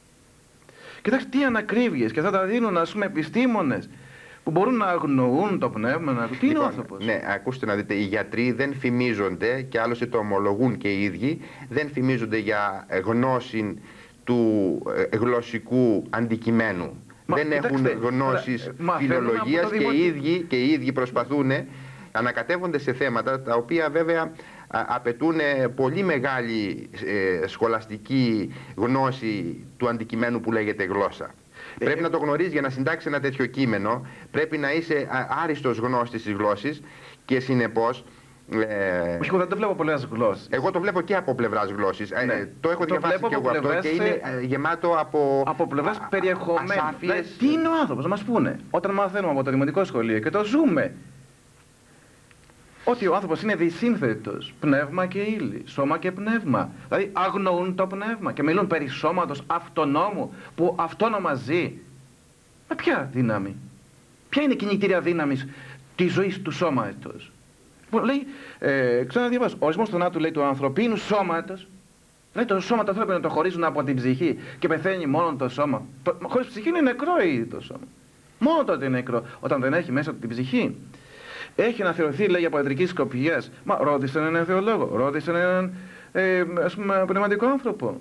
Κοιτάξτε τι ανακρίβειες και θα τα δίνουν, ας πούμε, επιστήμονες που μπορούν να αγνοούν το πνεύμα. Να... Τι είναι λοιπόν, ο άνθρωπος. Ναι, ακούστε να δείτε, οι γιατροί δεν φημίζονται, και άλλωστε το ομολογούν και οι ίδιοι, δεν φημίζονται για γνώση του γλωσσικού αντικειμένου. Μα, δεν κοιτάξτε, έχουν γνώσεις φιλολογίας και, οι ίδιοι, και οι ίδιοι προσπαθούν, ανακατεύονται σε θέματα τα οποία βέβαια απαιτούν πολύ μεγάλη ε, σχολαστική γνώση του αντικειμένου που λέγεται γλώσσα. Ε, πρέπει ε, να το γνωρίζεις για να συντάξεις ένα τέτοιο κείμενο, πρέπει να είσαι άριστος γνώστης της γλώσσης και συνεπώς... Ε, εγώ δεν το βλέπω από πλευράς γλώσσης. Εγώ το βλέπω και από πλευράς γλώσσης. Ναι. Ε, το έχω το διαβάσει και εγώ αυτό και είναι ε, γεμάτο από... Από πλευράς περιεχομένου. Δηλαδή, τι είναι ο άνθρωπος, να μας πούνε. Όταν μαθαίνουμε από το δημοτικό σχολείο και το ζούμε, ότι ο άνθρωπος είναι δυσύνθετος, πνεύμα και ύλη, σώμα και πνεύμα. Δηλαδή αγνοούν το πνεύμα και μιλούν περί σώματος αυτονόμου που αυτόνομα ζει. Με ποια δύναμη, ποια είναι η κινητήρια δύναμη της ζωής του σώματος. Που λέει, ε, ξαναδιαβάζω, ο ορισμός του θανάτου λέει του ανθρωπίνου σώματος. Λέει το σώμα του ανθρώπινου το χωρίζουν από την ψυχή και πεθαίνει μόνο το σώμα. Το, χωρίς ψυχή είναι νεκρό ήδη το σώμα. Μόνο τότε είναι νεκρό, όταν δεν έχει μέσα την ψυχή. Έχει αναθεωρηθεί, λέει, από ιατρική σκοπιά. Μα ρώτησε έναν θεολόγο, ρώτησε έναν ε, ας πούμε, πνευματικό άνθρωπο.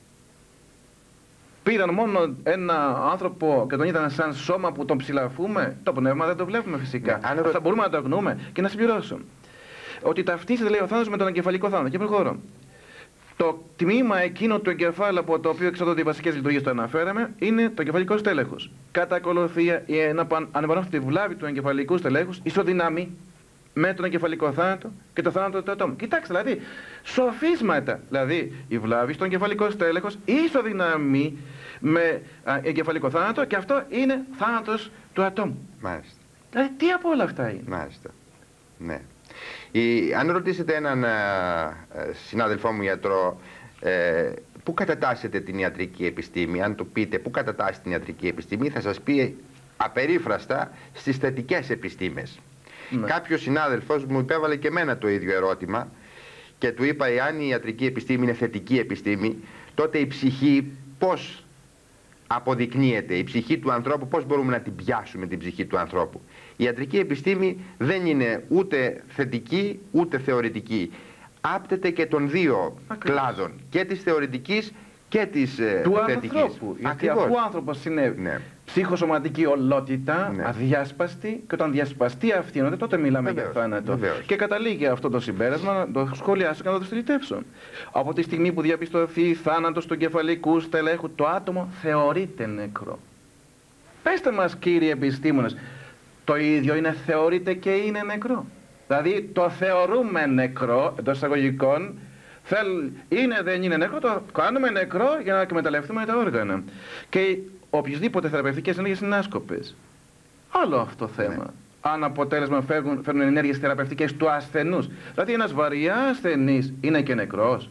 Πήραν μόνο ένα άνθρωπο και τον είδαν σαν σώμα που τον ψηλαφούμε. Το πνεύμα δεν το βλέπουμε φυσικά. Ναι, αν... Θα μπορούμε να το αγνοούμε. Και να συμπληρώσω ότι ταυτίζεται, λέει, ο θάνατος με τον εγκεφαλικό θάνατο. Και προχωρώ. Το τμήμα εκείνο του εγκεφάλου από το οποίο εξαρτώνται οι βασικές λειτουργίες, το αναφέραμε, είναι το εγκεφαλικό στέλεχος. Κατά ακολουθία, η ανεπανόρθωτη βλάβη του εγκεφαλικού στελέχους ισοδυναμεί με τον εγκεφαλικό θάνατο και το θάνατο του ατόμου. Κοιτάξτε, δηλαδή, σοφίσματα. Δηλαδή, η βλάβη στο εγκεφαλικό στέλεχος ισοδυναμεί με α, εγκεφαλικό θάνατο και αυτό είναι θάνατος του ατόμου. Μάλιστα. Δηλαδή, τι από όλα αυτά είναι. Μάλιστα. Ναι. Η, αν ρωτήσετε έναν α, συνάδελφό μου γιατρό ε, πού κατατάσσεται την ιατρική επιστήμη, αν του πείτε πού κατατάσσεται την ιατρική επιστήμη, θα σας πει απερίφραστα στις θετικές επιστήμες. Ναι. Κάποιος συνάδελφος μου υπέβαλε και εμένα το ίδιο ερώτημα και του είπα, εάν η ιατρική επιστήμη είναι θετική επιστήμη, τότε η ψυχή πώς αποδεικνύεται, η ψυχή του ανθρώπου, πώς μπορούμε να την πιάσουμε την ψυχή του ανθρώπου. Η ιατρική επιστήμη δεν είναι ούτε θετική ούτε θεωρητική. Άπτεται και των δύο Ακριβώς. κλάδων, και της θεωρητικής και της του θετικής. Ανθρώπου. Γιατί αφού ο άνθρωπος είναι ναι. ψυχοσωματική ολότητα, ναι. αδιάσπαστη, και όταν διασπαστεί αυτή ενότητα, τότε μιλάμε Βεβαίως. για θάνατο. Βεβαίως. Και καταλήγει αυτό το συμπέρασμα να το σχολιάσω και να το στριτεύσω. Από τη στιγμή που διαπιστωθεί θάνατος του εγκεφαλικού στελέχου, το άτομο θεωρείται νεκρό. Πέστε μας, κύριοι επιστήμονες, το ίδιο είναι θεωρείται και είναι νεκρό. Δηλαδή το θεωρούμε νεκρό, εντός εισαγωγικών, θέλ, είναι δεν είναι νεκρό, το κάνουμε νεκρό για να εκμεταλλευτούμε τα όργανα. Και οποιασδήποτε θεραπευτικές ενέργειες είναι άσκοπες. Άλλο αυτό θέμα. Ναι. Αν αποτέλεσμα φέρνουν, φέρνουν ενέργειες θεραπευτικές του ασθενούς. Δηλαδή ένας βαριά ασθενής είναι και νεκρός.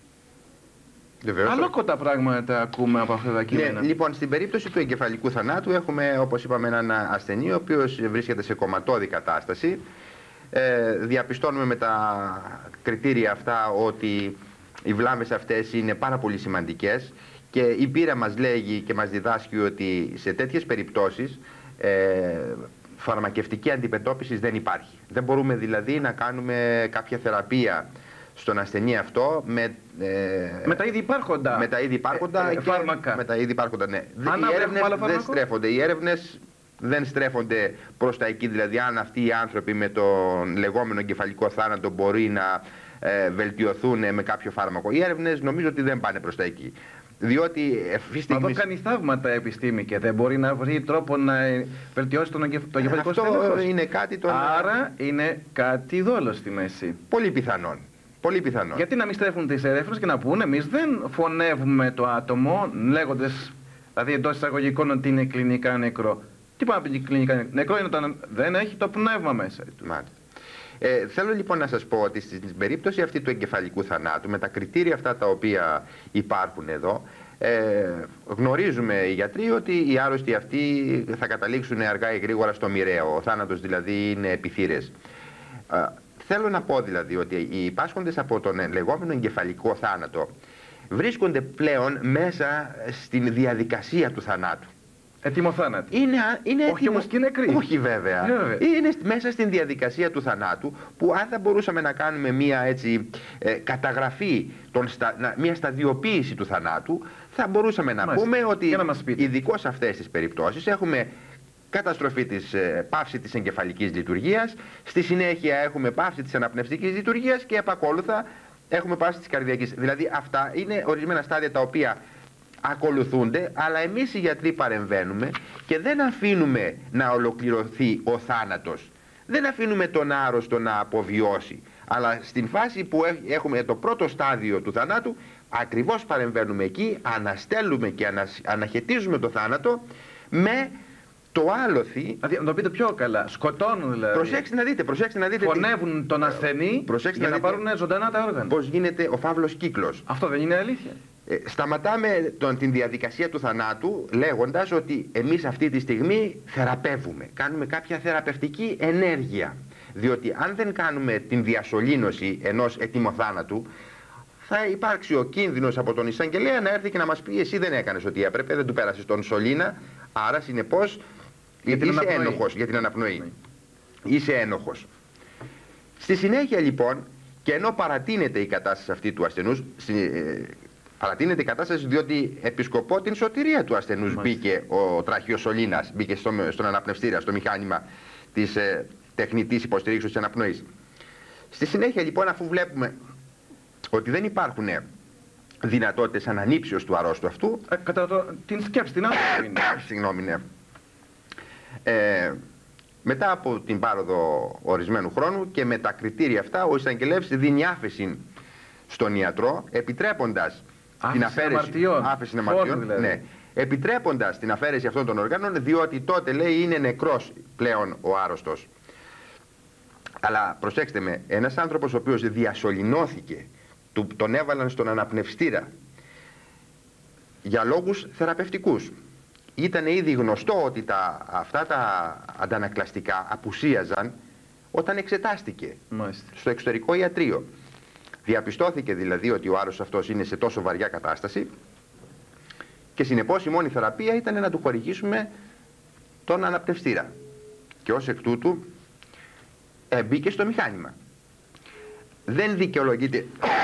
Αλόκοτα πράγματα ακούμε από αυτά τα κείμενα. Ναι, λοιπόν, στην περίπτωση του εγκεφαλικού θανάτου έχουμε, όπως είπαμε, έναν ασθενή ο οποίος βρίσκεται σε κομματώδη κατάσταση. Ε, διαπιστώνουμε με τα κριτήρια αυτά ότι οι βλάβες αυτές είναι πάρα πολύ σημαντικές Και η πείρα μας λέγει και μας διδάσκει ότι σε τέτοιες περιπτώσεις ε, φαρμακευτική αντιμετώπιση δεν υπάρχει. Δεν μπορούμε δηλαδή να κάνουμε κάποια θεραπεία στον ασθενή αυτό με, ε, με τα ήδη υπάρχοντα, με τα ήδη υπάρχοντα ε, ε, και φάρμακα. Με τα ήδη υπάρχοντα, ναι. Αν οι έρευνες δεν στρέφονται. Οι έρευνες δεν στρέφονται προς τα εκεί, δηλαδή αν αυτοί οι άνθρωποι με τον λεγόμενο εγκεφαλικό θάνατο μπορεί να ε, βελτιωθούν με κάποιο φάρμακο. Οι έρευνες νομίζω ότι δεν πάνε προς τα εκεί. Διότι αυτή Μα εδώ κάνει θαύματα επιστήμη και δεν μπορεί να βρει τρόπο να βελτιώσει τον εγκεφ... το εγκεφαλικό στέλεχος. Αυτό είναι κάτι το... Άρα είναι κάτι δόλο στη μέση. Πολύ πιθανόν. Πολύ πιθανόν. Γιατί να μην στρέφουν τις έρευνες και να πούνε εμείς δεν φωνεύουμε το άτομο λέγοντας, δηλαδή εντός εισαγωγικών, ότι είναι κλινικά νεκρό. Τι πάμε να πει κλινικά νεκρό? Είναι όταν δεν έχει το πνεύμα μέσα του. Μάλιστα. Ε, θέλω λοιπόν να σας πω ότι στην περίπτωση αυτή του εγκεφαλικού θανάτου, με τα κριτήρια αυτά τα οποία υπάρχουν εδώ, ε, γνωρίζουμε οι γιατροί ότι οι άρρωστοι αυτοί θα καταλήξουν αργά ή γρήγορα στο μοιραίο. Ο θάνατος δηλαδή είναι επιθύρες. Ε, θέλω να πω δηλαδή ότι οι πάσχοντες από τον λεγόμενο εγκεφαλικό θάνατο βρίσκονται πλέον μέσα στην διαδικασία του θανάτου. Έτοιμο θάνατο. Είναι, είναι όχι έτοιμο... όμως και νεκροί. Όχι βέβαια. βέβαια. Είναι μέσα στην διαδικασία του θανάτου, που αν θα μπορούσαμε να κάνουμε μια έτσι, ε, καταγραφή, των στα... μια σταδιοποίηση του θανάτου, θα μπορούσαμε να Μάλιστα. πούμε ότι ειδικώς σε αυτές τις περιπτώσεις έχουμε καταστροφή της, ε, πάυση της εγκεφαλικής λειτουργίας, στη συνέχεια έχουμε πάυση της αναπνευστικής λειτουργίας και επακόλουθα έχουμε πάυση της καρδιακής. Δηλαδή αυτά είναι ορισμένα στάδια τα οποία ακολουθούνται, αλλά εμείς οι γιατροί παρεμβαίνουμε και δεν αφήνουμε να ολοκληρωθεί ο θάνατος. Δεν αφήνουμε τον άρρωστο να αποβιώσει. Αλλά στην φάση που έχουμε το πρώτο στάδιο του θανάτου, ακριβώς παρεμβαίνουμε εκεί, αναστέλουμε και αναχαιτίζουμε το θάνατο με το άλοθη. Να το πείτε πιο καλά. Σκοτώνουν δηλαδή. Προσέξτε να δείτε, προσέξτε να δείτε. Φωνεύουν τι... τον ασθενή προσέξτε για να, να πάρουν ζωντανά τα όργανα. Πώς γίνεται ο φαύλος κύκλος. Αυτό δεν είναι αλήθεια? Ε, σταματάμε τον, την διαδικασία του θανάτου λέγοντας ότι εμείς αυτή τη στιγμή θεραπεύουμε. Κάνουμε κάποια θεραπευτική ενέργεια. Διότι αν δεν κάνουμε την διασωλήνωση ενός ετοιμοθάνατου, θα υπάρξει ο κίνδυνος από τον εισαγγελέα να έρθει και να μας πει: εσύ δεν έκανες ό,τι έπρεπε, δεν του πέρασες τον σωλήνα, άρα συνεπώς είσαι ένοχος για την αναπνοή. Ναι. Είσαι ένοχος. Στη συνέχεια λοιπόν, και ενώ παρατείνεται η κατάσταση αυτή του ασθενούς, παρατείνεται η κατάσταση διότι επί σκοπό την σωτηρία του ασθενούς Μάλιστα. μπήκε ο τραχιοσωλήνας, μπήκε στο, στον αναπνευστήρα, στο μηχάνημα της ε, τεχνητής υποστηρίξεως της αναπνοής. Στη συνέχεια λοιπόν, αφού βλέπουμε ότι δεν υπάρχουν δυνατότητες ανανύψεως του αρρώστου αυτού, ε, κατά το, την σκέψη, την άποψη. Συγγνώμη, ναι. Ε, μετά από την πάροδο ορισμένου χρόνου και με τα κριτήρια αυτά, ο εισαγγελέας δίνει άφεση στον ιατρό, επιτρέποντας την αφαίρεση άφεση αμαρτιών, δηλαδή. ναι, επιτρέποντας την αφαίρεση αυτών των οργάνων, διότι τότε λέει είναι νεκρός πλέον ο άρρωστος. Αλλά προσέξτε με, ένας άνθρωπος ο οποίος διασωληνώθηκε, τον έβαλαν στον αναπνευστήρα για λόγους θεραπευτικούς. Ήταν ήδη γνωστό ότι τα, αυτά τα αντανακλαστικά απουσίαζαν όταν εξετάστηκε Μάλιστα. στο εξωτερικό ιατρείο. Διαπιστώθηκε δηλαδή ότι ο άρρωστος αυτός είναι σε τόσο βαριά κατάσταση και συνεπώς η μόνη θεραπεία ήταν να του χορηγήσουμε τον αναπνευστήρα. Και ως εκ τούτου ε, μπήκε στο μηχάνημα. Δεν δικαιολογείται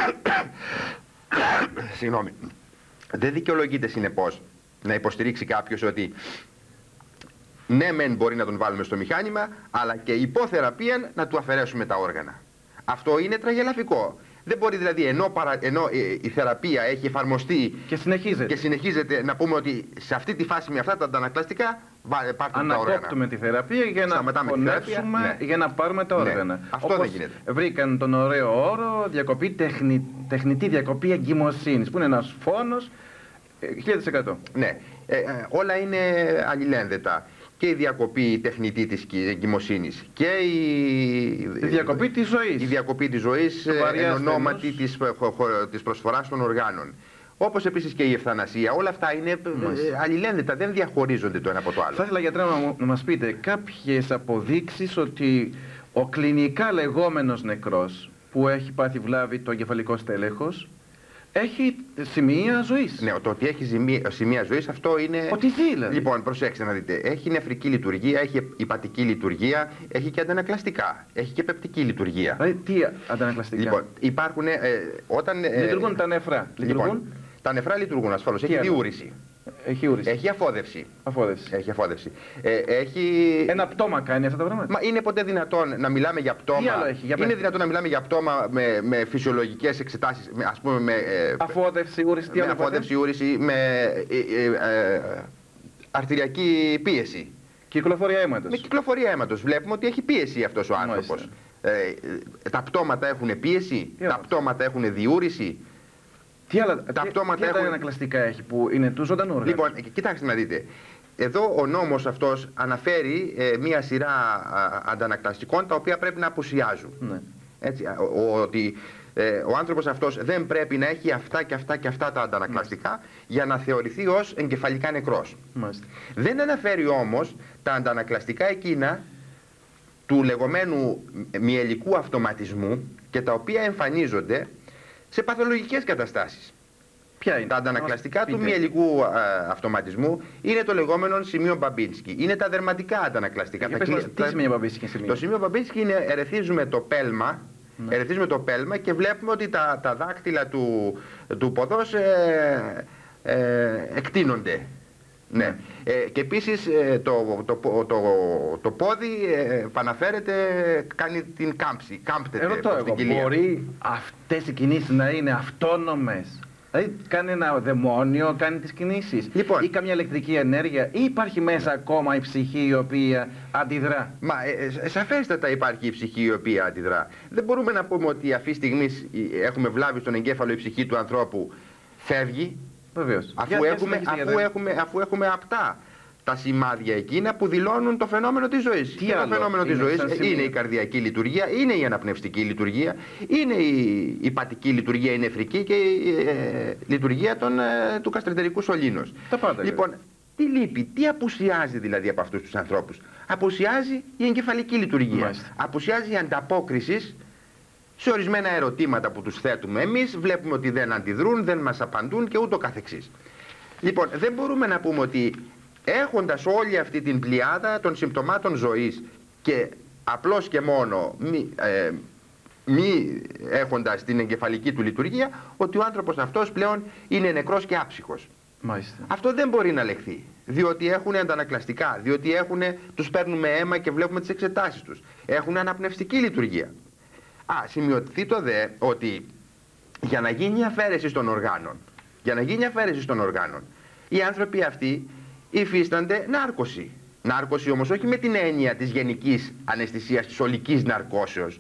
συγγνώμη δεν δικαιολογείται συνεπώς να υποστηρίξει κάποιος ότι ναι μεν μπορεί να τον βάλουμε στο μηχάνημα, αλλά και υποθεραπεία να του αφαιρέσουμε τα όργανα. Αυτό είναι τραγελαφικό. Δεν μπορεί δηλαδή ενώ, παρα, ενώ ε, η θεραπεία έχει εφαρμοστεί και συνεχίζεται. και συνεχίζεται να πούμε ότι σε αυτή τη φάση με αυτά τα αντανακλαστικά πάρτε τα όργανα. Ανακόπτουμε τη θεραπεία για να φωνεύσουμε, ναι. για να πάρουμε τα όργανα. Ναι. Αυτό Όπως δεν γίνεται. Βρήκαν τον ωραίο όρο διακοπή τεχνη, τεχνητή διακοπή εγκυμοσύνης, που είναι ένας φόνος χίλια τοις εκατό. Ναι, ε, ε, όλα είναι αλληλένδετα. Και η διακοπή τεχνητή της εγκυμοσύνης και η, η διακοπή της ζωής, η διακοπή της ζωής εν ονόματι της, της προσφοράς των οργάνων. Όπως επίσης και η ευθανασία. Όλα αυτά είναι Μάλιστα. αλληλένδετα, δεν διαχωρίζονται το ένα από το άλλο. Θα ήθελα, γιατρέ, να, να μας πείτε κάποιες αποδείξεις ότι ο κλινικά λεγόμενος νεκρός που έχει πάθει βλάβη το εγκεφαλικό στέλεχος Έχει σημεία ζωής. Ναι, το ότι έχει σημεία, σημεία ζωής, αυτό είναι. Ότι ζει, δηλαδή. Λοιπόν, προσέξτε να δείτε. Έχει νεφρική λειτουργία, έχει υπατική λειτουργία, έχει και αντανακλαστικά. Έχει και πεπτική λειτουργία. Δηλαδή, τι αντανακλαστικά. Λοιπόν, υπάρχουν. Ε, όταν, ε, λειτουργούν τα νεφρά. Λοιπόν, λειτουργούν. Τα νεφρά λειτουργούν ασφαλώς. Έχει διούρηση. Έχει ούρηση. Έχει αφόδευση. Αφόδευση. Έχει αφόδευση. Ε, έχει... Ένα πτώμα κάνει αυτά τα πράγματα. Μα είναι ποτέ δυνατόν να μιλάμε για πτώμα? Τι άλλο έχει, για είναι πες. δυνατόν να μιλάμε για πτώμα με, με φυσιολογικές εξετάσεις, με, ας πούμε με... Ε, αφόδευση, ούρηση, τι με άλλο αφόδευση, ούρηση, με ε, ε, ε, αρτηριακή πίεση. Κυκλοφορία αίματος. Με κυκλοφορία αίματος. Βλέπουμε ότι έχει πίεση αυτός ο άνθρωπος. Ε, ε, τα πτώματα έχουν πίεση, τι τα πτώματα έχουν διούρηση. Τι άλλα τα τι, πτώματα τι έχουν... ανακλαστικά έχει που είναι του ζωντανού όργανου. Λοιπόν, κοιτάξτε να δείτε. Εδώ ο νόμος αυτός αναφέρει ε, μία σειρά α, αντανακλαστικών τα οποία πρέπει να απουσιάζουν. Ναι. Έτσι, ο, ότι ε, ο άνθρωπος αυτός δεν πρέπει να έχει αυτά και αυτά και αυτά τα αντανακλαστικά Μάλιστα. για να θεωρηθεί ως εγκεφαλικά νεκρός. Μάλιστα. Δεν αναφέρει όμως τα αντανακλαστικά εκείνα του λεγόμενου μυελικού αυτοματισμού και τα οποία εμφανίζονται σε παθολογικές καταστάσεις. Ποια είναι? Τα αντανακλαστικά του πείτε. μυελικού α, αυτοματισμού είναι το λεγόμενο σημείο Μπαμπίνσκι. Είναι τα δερματικά αντανακλαστικά. Για πες μας, τι σημαίνει Μπαμπίνσκι σημείο? Το σημείο Μπαμπίνσκι είναι ερεθίζουμε το πέλμα, ναι. ερεθίζουμε το πέλμα και βλέπουμε ότι τα, τα δάκτυλα του, του ποδός ε, ε, εκτείνονται. Ναι. ναι. Ε, και επίσης ε, το, το, το, το, το πόδι ε, παναφέρεται, κάνει την κάμψη, κάμπτεται. Ερωτώ εγώ, μπορεί αυτές οι κινήσεις να είναι αυτόνομες? Δηλαδή κάνει ένα δαιμόνιο, κάνει τις κινήσεις λοιπόν, ή καμιά ηλεκτρική ενέργεια ή υπάρχει μέσα ακόμα η ψυχή η οποία αντιδρά? Μα ε, σαφέστατα υπάρχει η ψυχή η οποία αντιδρά. Δεν μπορούμε να πούμε ότι αυτή τη στιγμή έχουμε βλάβει στον εγκέφαλο η ψυχή του ανθρώπου φεύγει. Βεβαίως. Αφού, Για, έχουμε, για αφού, έχουμε, αφού έχουμε απτά τα σημάδια εκείνα που δηλώνουν το φαινόμενο της ζωής. Τι και άλλο το φαινόμενο της ζωής είναι, είναι η καρδιακή λειτουργία, είναι η αναπνευστική λειτουργία, είναι η υπατική λειτουργία, η νεφρική και η ε, λειτουργία των, ε, του καστρεντερικού σωλήνους. Τα πάντα. Λοιπόν, τι λείπει, τι απουσιάζει δηλαδή από αυτούς τους ανθρώπους? Απουσιάζει η εγκεφαλική λειτουργία. Μάλιστα. Απουσιάζει η ανταπόκριση σε ορισμένα ερωτήματα που τους θέτουμε εμείς, βλέπουμε ότι δεν αντιδρούν, δεν μας απαντούν και ούτω καθεξής. Λοιπόν, δεν μπορούμε να πούμε ότι έχοντας όλη αυτή την πλειάδα των συμπτωμάτων ζωής και απλώς και μόνο μη, ε, μη έχοντας την εγκεφαλική του λειτουργία, ότι ο άνθρωπος αυτός πλέον είναι νεκρός και άψυχος. Μάλιστα. Αυτό δεν μπορεί να λεχθεί, διότι έχουν αντανακλαστικά, διότι έχουν, τους παίρνουμε αίμα και βλέπουμε τις εξετάσεις τους. Έχουν αναπνευστική λειτουργία. Α, σημειωθεί το δε ότι για να γίνει αφαίρεση των οργάνων, για να γίνει αφαίρεση των οργάνων, οι άνθρωποι αυτοί υφίστανται νάρκωση. Νάρκωση όμως όχι με την έννοια της γενικής αναισθησίας, της ολικής ναρκώσεως.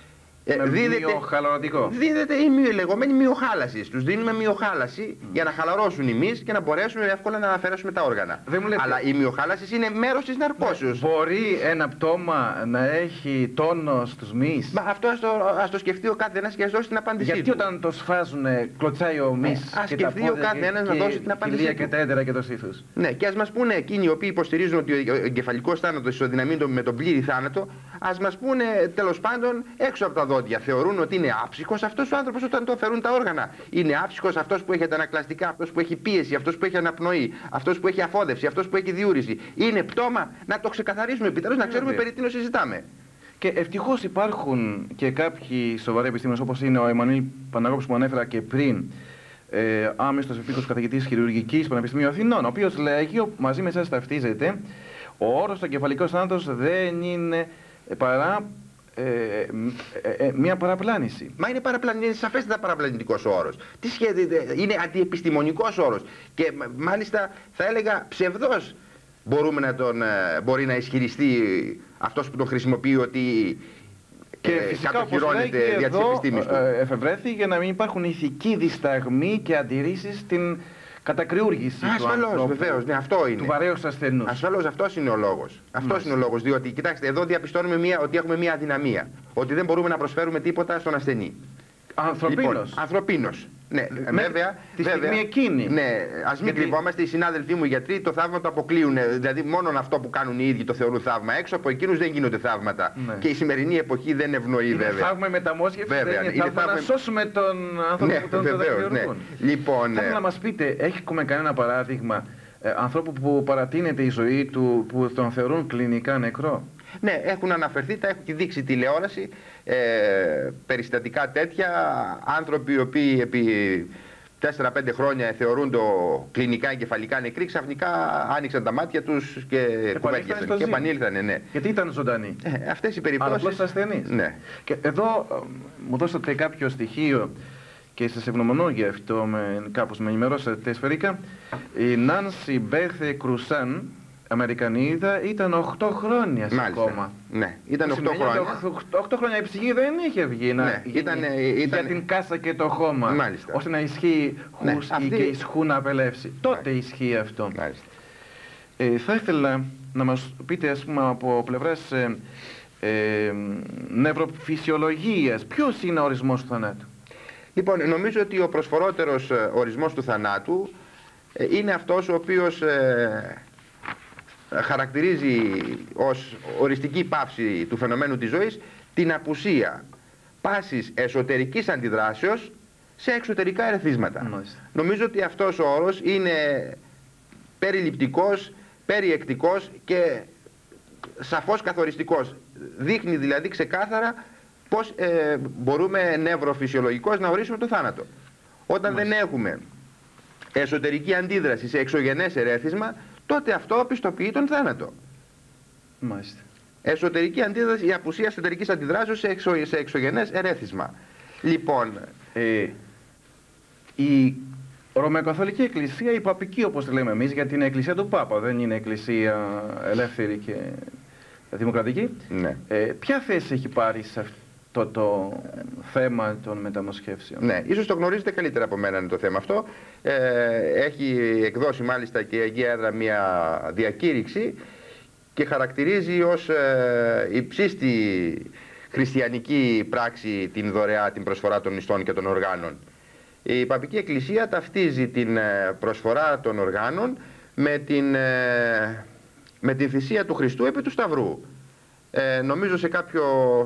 Ε, δίδεται, μυοχαλαρωτικό. Δίδεται η μυο, λεγόμενη μυοχάλαση. Τους δίνουμε μυοχάλαση mm. για να χαλαρώσουν εμείς και να μπορέσουμε εύκολα να αφαιρέσουμε τα όργανα. Λέτε... Αλλά η μυοχάλαση είναι μέρος της ναρκώσεως. Ναι. Μπορεί ένα πτώμα να έχει τόνο στους μυς? Μα αυτό ας το, ας το σκεφτεί ο κάθε ένας και ας δώσει την απάντησή Γιατί του. όταν το σφάζουν κλωτσάει ο μυς ναι, ας σκεφτεί ο κάθε ένας να δώσει την απάντησή του. Και τα έντερα και το στήθος. Ναι, και ας μας πούνε εκείνοι οι οποίοι υποστηρίζουν ότι ο εγκεφαλικός θάνατος ισοδυναμεί με τον πλήρη θάνατο, ας μας πούνε τέλος πάντων έξω από τα δόντια. Θεωρούν ότι είναι άψυχος αυτός ο άνθρωπος όταν του αφαιρούν τα όργανα. Είναι άψυχος αυτός που έχει αντανακλαστικά, αυτός που έχει πίεση, αυτός που έχει αναπνοή, αυτός που έχει αφόδευση, αυτός που έχει διούρηση. Είναι πτώμα? Να το ξεκαθαρίσουμε επιτέλους, να ξέρουμε περί τίνος συζητάμε. Και ευτυχώς υπάρχουν και κάποιοι σοβαροί επιστήμονες όπως είναι ο Εμμανουήλ Παναγόπουλος που ανέφερα και πριν, ε, άμεστος επίκος καθηγητής χειρουργικής Πανεπιστημίου Αθηνών, ο οποίος λέγει, μαζί με εσάς ταυτίζεται, ο όρος του εγκεφαλικός θάνατος δεν είναι παρά Ε, ε, ε, μια παραπλάνηση. Μα είναι παραπλανητικός, είναι σαφέστατα παραπλανητικός ο όρος. Τι σχέδιο, είναι αντιεπιστημονικός όρος. Και μάλιστα θα έλεγα ψευδός μπορούμε να τον, μπορεί να ισχυριστεί αυτός που τον χρησιμοποιεί ότι και ε, φυσικά, κατοχυρώνεται δια της επιστήμης του. Ε, εφευρέθη για να μην υπάρχουν ηθικοί δισταγμοί και αντιρρήσεις στην κατακριούργηση. Ασφαλώς, βεβαίως, ναι, αυτό είναι. Του βαρέως ασθενούς. Ασφαλώς, αυτός είναι ο λόγος. Αυτός είναι ο λόγος, διότι κοιτάξτε, εδώ διαπιστώνουμε μια, ότι έχουμε μια αδυναμία. Ότι δεν μπορούμε να προσφέρουμε τίποτα στον ασθενή. Ανθρωπίνος. Λοιπόν, ανθρωπίνος. Ναι, με βέβαια. Τη βέβαια, στιγμή εκείνη. Ναι, ας μην Γιατί... κρυβόμαστε, οι συνάδελφοί μου γιατροί το θαύμα το αποκλείουν. Δηλαδή, μόνο αυτό που κάνουν οι ίδιοι το θεωρούν θαύμα. Έξω από εκείνους δεν γίνονται θαύματα. Ναι. Και η σημερινή εποχή δεν ευνοεί, είναι βέβαια. Θαύμα η μεταμόσχευση, βέβαια, δεν είναι, είναι θαύμα, θαύμα να σώσουμε τον άνθρωπο ναι, που τον βεβαίως, ναι. Λοιπόν, θα ήθελα να μας πείτε, έχουμε κανένα παράδειγμα ε, ανθρώπου που παρατείνεται η ζωή του, που τον θεωρούν κλινικά νεκρό? Ναι, έχουν αναφερθεί, τα έχει δείξει τηλεόραση, ε, περιστατικά τέτοια, άνθρωποι οι οποίοι επί τέσσερα πέντε χρόνια θεωρούν το κλινικά εγκεφαλικά νεκροί, ξαφνικά άνοιξαν τα μάτια τους και κουβέντιασαν και επανήλθανε, ναι. Γιατί ήταν ζωντανοί. Ε, αυτές οι περιπτώσεις... Αλλά απλώς ασθενείς. Ναι. Και εδώ ε, μου δώσατε κάποιο στοιχείο και σας ευγνωμονώ γι' αυτό, με, κάπως με ενημερώσατε σφαιρικά. Η Νάνσι Μπέθε Κρουσάν, Αμερικανίδα, ήταν οκτώ χρόνια σε κόμμα. Ναι, ήταν οκτώ χρόνια. οκτώ χρόνια η ψυχή δεν είχε βγει να ναι, γίνει ήταν, για ήταν... την κάσα και το χώμα. Μάλιστα. Ώστε να ισχύει χους ναι, ή αυτή... και ισχούν να απελεύσει. Τότε Μάλιστα. ισχύει αυτό. Ε, θα ήθελα να μας πείτε, ας πούμε, από πλευράς ε, ε, νευροφυσιολογίας, ποιος είναι ο ορισμός του θανάτου? Λοιπόν, νομίζω ότι ο προσφορότερος ορισμός του θανάτου ε, είναι αυτός ο οποίος ε, χαρακτηρίζει ως οριστική πάυση του φαινομένου της ζωής την απουσία πάσης εσωτερικής αντιδράσεως σε εξωτερικά ερεθίσματα. Μάλιστα. Νομίζω ότι αυτός ο όρος είναι περιληπτικός, περιεκτικός και σαφώς καθοριστικός. Δείχνει δηλαδή ξεκάθαρα πώς ε, μπορούμε νευροφυσιολογικώς να ορίσουμε το θάνατο. Όταν Μάλιστα. δεν έχουμε εσωτερική αντίδραση σε εξωγενές ερέθισμα, τότε αυτό πιστοποιεί τον θάνατο. Μάλιστα. Εσωτερική αντίδραση, η απουσία εσωτερικής αντιδράσεως σε, εξω, σε εξωγενές ερέθισμα. Λοιπόν, ε, η Ρωμαιοκαθολική Εκκλησία, η παπική όπως τη λέμε εμείς, γιατί είναι εκκλησία του Πάπα, δεν είναι εκκλησία ελεύθερη και δημοκρατική. Ναι. Ε, ποια θέση έχει πάρει σε αυτό το θέμα των μεταμοσχεύσεων? Ναι, ίσως το γνωρίζετε καλύτερα από μένα είναι το θέμα αυτό. Ε, έχει εκδώσει μάλιστα και η Αγία Έδρα μια διακήρυξη και χαρακτηρίζει ως ε, υψίστη χριστιανική πράξη την δωρεά, την προσφορά των ιστών και των οργάνων. Η Παπική Εκκλησία ταυτίζει την προσφορά των οργάνων με την, ε, με την θυσία του Χριστού επί του Σταυρού. Ε, νομίζω σε κάποιο...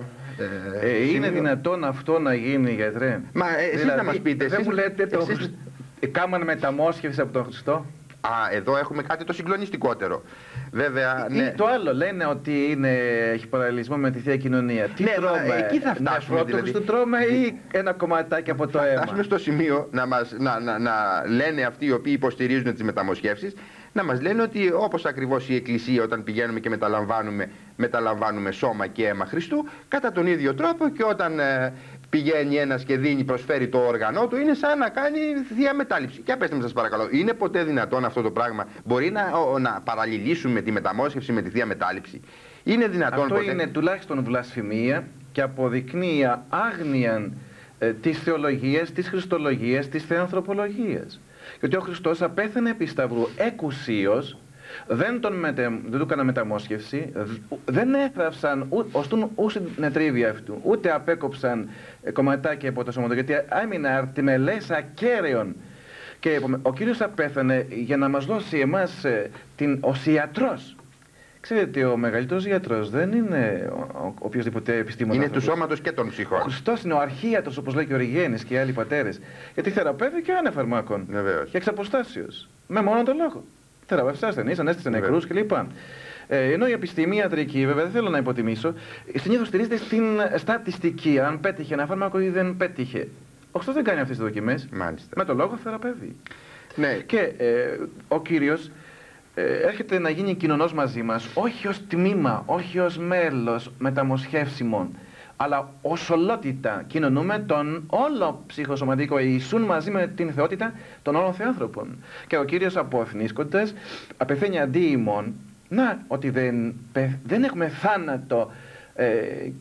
Ε, ε, είναι σημείο... δυνατόν αυτό να γίνει, γιατρέ? Μα ε, εσείς δηλαδή, να μας πείτε. Δεν εσείς... μου λέτε το... εσείς... Κάμαν μεταμόσχευση από τον Χριστό. Α, εδώ έχουμε κάτι το συγκλονιστικότερο. Βέβαια, ή ναι. το άλλο λένε ότι είναι, έχει παραλληλισμό με τη Θεία Κοινωνία. Τι ναι, τρώμε? Εκεί θα φτάσουμε. Δηλαδή. Του τρώμε ή ένα κομματάκι από το αίμα? Θα φτάσουμε στο σημείο να, μας, να, να, να λένε αυτοί οι οποίοι υποστηρίζουν τις μεταμοσχεύσεις, να μας λένε ότι όπως ακριβώς η Εκκλησία όταν πηγαίνουμε και μεταλαμβάνουμε, μεταλαμβάνουμε σώμα και αίμα Χριστού, κατά τον ίδιο τρόπο και όταν ε, πηγαίνει ένας και δίνει, προσφέρει το όργανό του, είναι σαν να κάνει θεία μετάληψη. Και πέστε μου σας παρακαλώ, είναι ποτέ δυνατόν αυτό το πράγμα? Μπορεί να, ο, να παραλληλήσουμε τη μεταμόσχευση με τη θεία μετάληψη? Είναι δυνατόν? Αυτό ποτέ... είναι τουλάχιστον βλασφημία και αποδεικνύει άγνοια ε, της θεολογίας, της χριστολογίας, της θεανθρωπολογίας. Γιατί ο Χριστός απέθανε επί σταυρού εκουσίως, δεν, τον μετε, δεν του έκανα μεταμόσχευση, δεν έφραυσαν ωστούν ούτε νετρίβια αυτού, ούτε απέκοψαν κομματάκια από το σώμα του, γιατί έμεινε αρτιμελές ακέραιον. Και ο Κύριος απέθανε για να μας δώσει εμάς την, ως ιατρός. Ξέρετε, ο μεγαλύτερος ιατρός δεν είναι οποιοδήποτε επιστήμονας. Είναι του σώματος και των ψυχών. Ο Χριστός είναι ο αρχίατρος, όπως λέει και ο Ριγένης και οι άλλοι πατέρες. Γιατί θεραπεύει και άνευ φαρμάκων. Βεβαίως. Και εξ αποστάσεως. Με μόνο τον λόγο. Θεραπεύσε ασθενείς, ανέστησε νεκρούς κλπ. Ε, ενώ η επιστήμη ιατρική, βέβαια, δεν θέλω να υποτιμήσω, συνήθως στηρίζεται στην στατιστική. Αν πέτυχε ένα φάρμακο ή δεν πέτυχε. Ο Χριστός δεν κάνει αυτές τις δοκιμές. Μάλιστα. Με τον λόγο θεραπεύει. Ναι. Και ε, ο Κύριος έρχεται να γίνει κοινωνός μαζί μας, όχι ως τμήμα, όχι ως μέλος μεταμοσχεύσιμων, αλλά ως ολότητα κοινωνούμε τον όλο ψυχοσωματικό Ιησούν μαζί με την θεότητα των όλων θεάνθρωπων. Και ο Κύριος απόθνισκοντας απευθύνει αντί ημών, να, ότι δεν, δεν έχουμε θάνατο ε,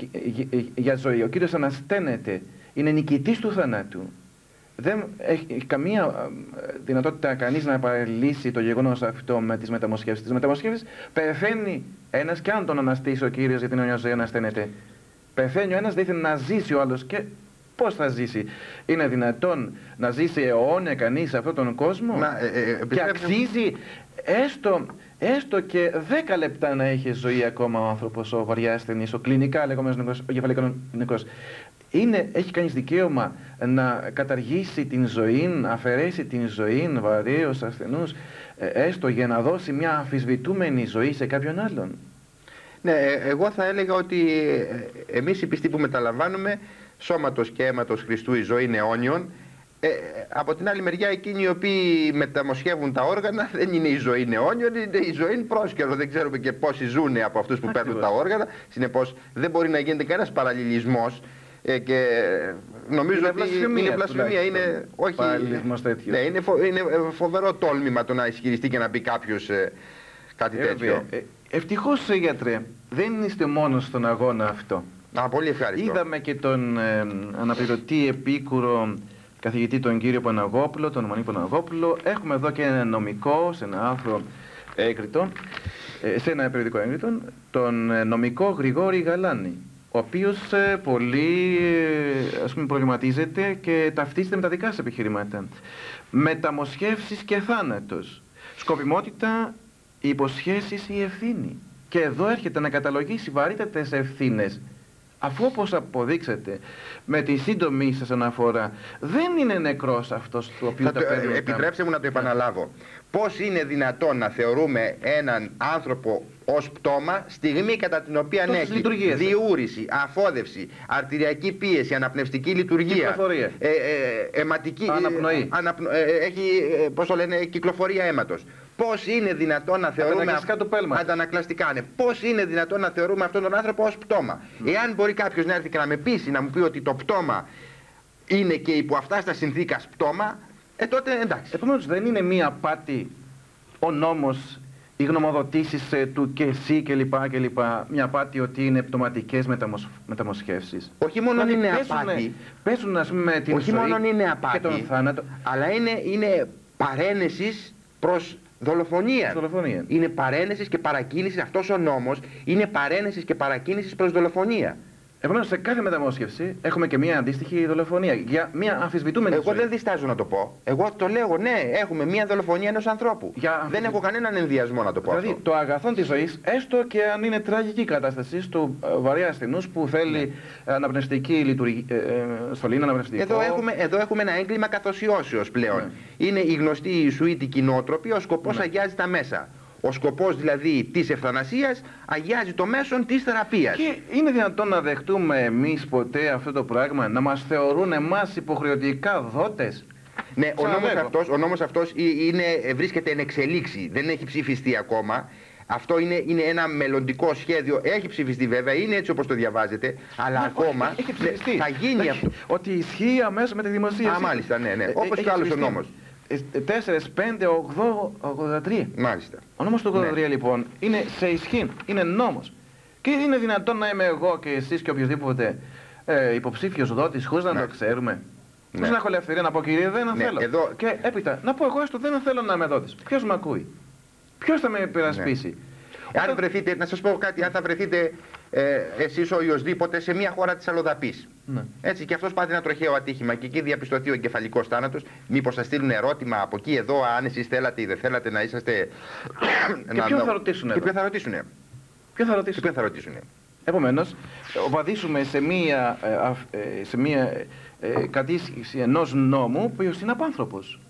για ζωή. Ο Κύριος ανασταίνεται, είναι νικητής του θανάτου. Δεν έχει καμία δυνατότητα κανείς να παραλύσει το γεγονός αυτό με τις μεταμοσχεύσεις. Τις μεταμοσχεύσεις πεθαίνει ένας, και αν τον αναστήσει ο Κύριος, γιατί είναι μια ζωή ανασταίνεται, πεθαίνει ο ένας, δεν ήθελε να ζήσει ο άλλος και Πώς θα ζήσει? Είναι δυνατόν να ζήσει αιώνια κανείς σε αυτόν τον κόσμο? Να, ε, ε, και αξίζει έστω, έστω και δέκα λεπτά να έχει ζωή ακόμα ο άνθρωπος, ο βαριά ασθενής, ο κλινικά λεγόμενος νεκρός, ο κεφαλικά νεκρός. Είναι, έχει κανείς δικαίωμα να καταργήσει την ζωή, να αφαιρέσει την ζωή βαρέως ασθενούς, έστω για να δώσει μια αμφισβητούμενη ζωή σε κάποιον άλλον? Ναι, εγώ θα έλεγα ότι εμείς οι πιστοί που μεταλαμβάνουμε σώματος και αίματος Χριστού η ζωή είναι αιώνιον. Ε, από την άλλη μεριά εκείνοι οι οποίοι μεταμοσχεύουν τα όργανα δεν είναι η ζωή αιώνιον, είναι η ζωή πρόσκαιρο. Δεν ξέρουμε και πόσοι ζουν από αυτούς που παίρνουν τα όργανα. Συνεπώς δεν μπορεί να γίνεται κανένας παραλληλισμός. Ε, και νομίζω είναι ότι βλασφημία, είναι βλασφημία, είναι, όχι, ναι, είναι, φο, είναι φοβερό τόλμημα το να ισχυριστεί και να πει κάποιος ε, κάτι ε, τέτοιο. Ε, ευτυχώς, γιατρέ, δεν είστε μόνος στον αγώνα αυτό. Α, πολύ ευχαριστώ. Είδαμε και τον ε, αναπληρωτή επίκουρο καθηγητή τον κύριο Παναγόπουλο, τον Μανίκο Παναγόπουλο. Έχουμε εδώ και ένα νομικό, σε ένα άρθρο έγκριτο, ε, σε ένα περιοδικό έγκριτο, τον νομικό Γρηγόρη Γαλάνη, ο οποίος ε, πολύ ε, ας πούμε, προβληματίζεται και ταυτίζεται με τα δικά σας επιχειρήματα. Μεταμοσχεύσεις και θάνατος, σκοπιμότητα, υποσχέσεις ή ευθύνη. Και εδώ έρχεται να καταλογίσει βαρύτατες ευθύνες, αφού όπως αποδείξατε με τη σύντομη σας αναφορά δεν είναι νεκρός αυτός το οποίο τα παίρνει. Επιτρέψτε μου να το επαναλάβω. Πώς είναι δυνατόν να θεωρούμε έναν άνθρωπο ως πτώμα στιγμή κατά την οποία έχει διούρηση, αφόδευση, αρτηριακή πίεση, αναπνευστική λειτουργία, ε, ε, αιματική, αναπνοή, αναπνο, ε, έχει, πώς το λένε, κυκλοφορία αίματος. Πώς είναι δυνατόν να θεωρούμε αντανακλαστικά, ναι. Πώς είναι δυνατόν να θεωρούμε αυτόν τον άνθρωπο ως πτώμα? Mm. Εάν μπορεί κάποιος να έρθει και να με πείσει, να μου πει ότι το πτώμα είναι και υπό αυτά στα συνθήκας πτώμα, ε, τότε εντάξει. Επομένως δεν είναι μία απάτη ο νόμος, οι γνωμοδοτήσεις ε, του και εσύ κλπ. κλπ. Μια απάτη ότι είναι πτωματικές μεταμοσ... μεταμοσχεύσεις. Όχι μόνο δηλαδή, είναι πέσουνε, απάτη. Πέσουν ας πούμε την όχι ζωή μόνο είναι απάτη, και τον θάνατο, αλλά είναι, είναι παρένεσης προς δολοφονία. δολοφονία. Είναι παρένεσης και παρακίνησης, αυτός ο νόμος είναι παρένεσης και παρακίνησης προς δολοφονία. Επομένως, σε κάθε μεταμόσχευση έχουμε και μια αντίστοιχη δολοφονία για μια αμφισβητούμενη Εγώ ζωή. δεν διστάζω να το πω. Εγώ το λέω, ναι, έχουμε μια δολοφονία ενός ανθρώπου. Για... Δεν έχω κανέναν ενδιασμό να το πω. Δηλαδή, αυτό. το αγαθόν της ζωής, έστω και αν είναι τραγική κατάσταση του βαρέα ασθενούς που θέλει ναι. αναπνευστική λειτουργία, ε, ε, στολή, αναπνευστικό. Εδώ έχουμε, εδώ έχουμε ένα έγκλημα καθοσιώσεως πλέον. Ναι. Είναι η γνωστή Ιησουήτικη νοοτροπία, ο σκοπός ναι. αγιάζει τα μέσα. Ο σκοπός δηλαδή της ευθανασίας αγιάζει το μέσον της θεραπείας. Και είναι δυνατόν να δεχτούμε εμείς ποτέ αυτό το πράγμα, να μας θεωρούν εμάς υποχρεωτικά δότες? Ναι, ο νόμος, αυτός, ο νόμος αυτός είναι, βρίσκεται εν εξελίξη, δεν έχει ψηφιστεί ακόμα. Αυτό είναι, είναι ένα μελλοντικό σχέδιο, έχει ψηφιστεί βέβαια, είναι έτσι όπως το διαβάζετε, αλλά ναι, ακόμα έχει ψηφιστεί. θα γίνει έχει, αυτό. Ότι ισχύει αμέσως με τη δημοσίευση. Α, μάλιστα, ναι, ναι. Όπως και άλλος ο νόμος. τέσσερα, πέντε, οκτώ, ογδόντα τρία. Μάλιστα. Ο νόμος του ογδόντα τρία ναι. λοιπόν είναι σε ισχύ, είναι νόμος. Και είναι δυνατόν να είμαι εγώ και εσείς και οποιοδήποτε ε, υποψήφιος δότης χωρίς να ναι. το ξέρουμε? Ναι. Χωρίς να έχω ελευθερία να πω κύριε δεν ναι. θέλω. Εδώ... Και έπειτα να πω εγώ έστω δεν θέλω να είμαι δότης. Ποιος με ακούει? Ποιος θα με υπερασπίσει? Ναι. Όταν... Αν βρεθείτε, να σας πω κάτι, αν θα βρεθείτε ε, εσείς ο οποιοσδήποτε σε μια χώρα της αλλοδαπής. Ναι. Έτσι και αυτός πάθει ένα τροχαίο ατύχημα και εκεί διαπιστωθεί ο εγκεφαλικός θάνατος. Μήπως σας στείλουν ερώτημα από εκεί εδώ, αν εσείς θέλατε ή δεν θέλατε να είσαστε. Και ποιο θα ρωτήσουνε? Και ποιο θα ρωτήσουνε? Ποιο θα ρωτήσουνε? Ποιο θα ρωτήσουνε? Επομένως, βαδίσουμε σε μία, σε μία κατήσυξη ενός νόμου που είναι απάνθρωπος.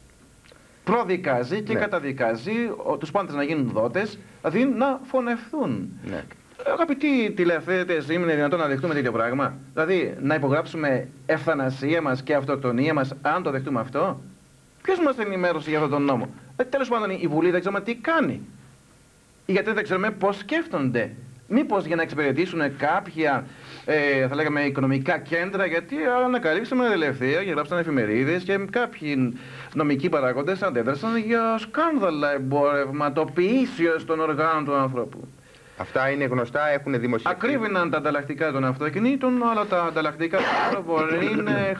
Προδικάζει και ναι. καταδικάζει τους πάντες να γίνουν δότες, δηλαδή να φωνευθούν. Ναι. Αγαπητοί τηλεθέατες, είναι δυνατόν να δεχτούμε τέτοιο πράγμα? Δηλαδή να υπογράψουμε ευθανασία μας και αυτοκτονία μας, αν το δεχτούμε αυτό? Ποιος μας ενημέρωσε για αυτόν τον νόμο? Ε, τέλος πάντων η Βουλή δεν ξέρουμε τι κάνει. Γιατί δεν ξέρουμε πώς σκέφτονται. Μήπως για να εξυπηρετήσουν κάποια, ε, θα λέγαμε, οικονομικά κέντρα, γιατί ανακαλύψαμε τελευταία και γράψαν εφημερίδες και κάποιοι νομικοί παράγοντες αντέδρασαν για σκάνδαλα εμπορευματοποιήσεως των οργάνων του ανθρώπου. Αυτά είναι γνωστά, έχουν δημοσιευτεί. Ακρίβηναν τα ανταλλακτικά των αυτοκινήτων, αλλά τα ανταλλακτικά του ανθρώπου είναι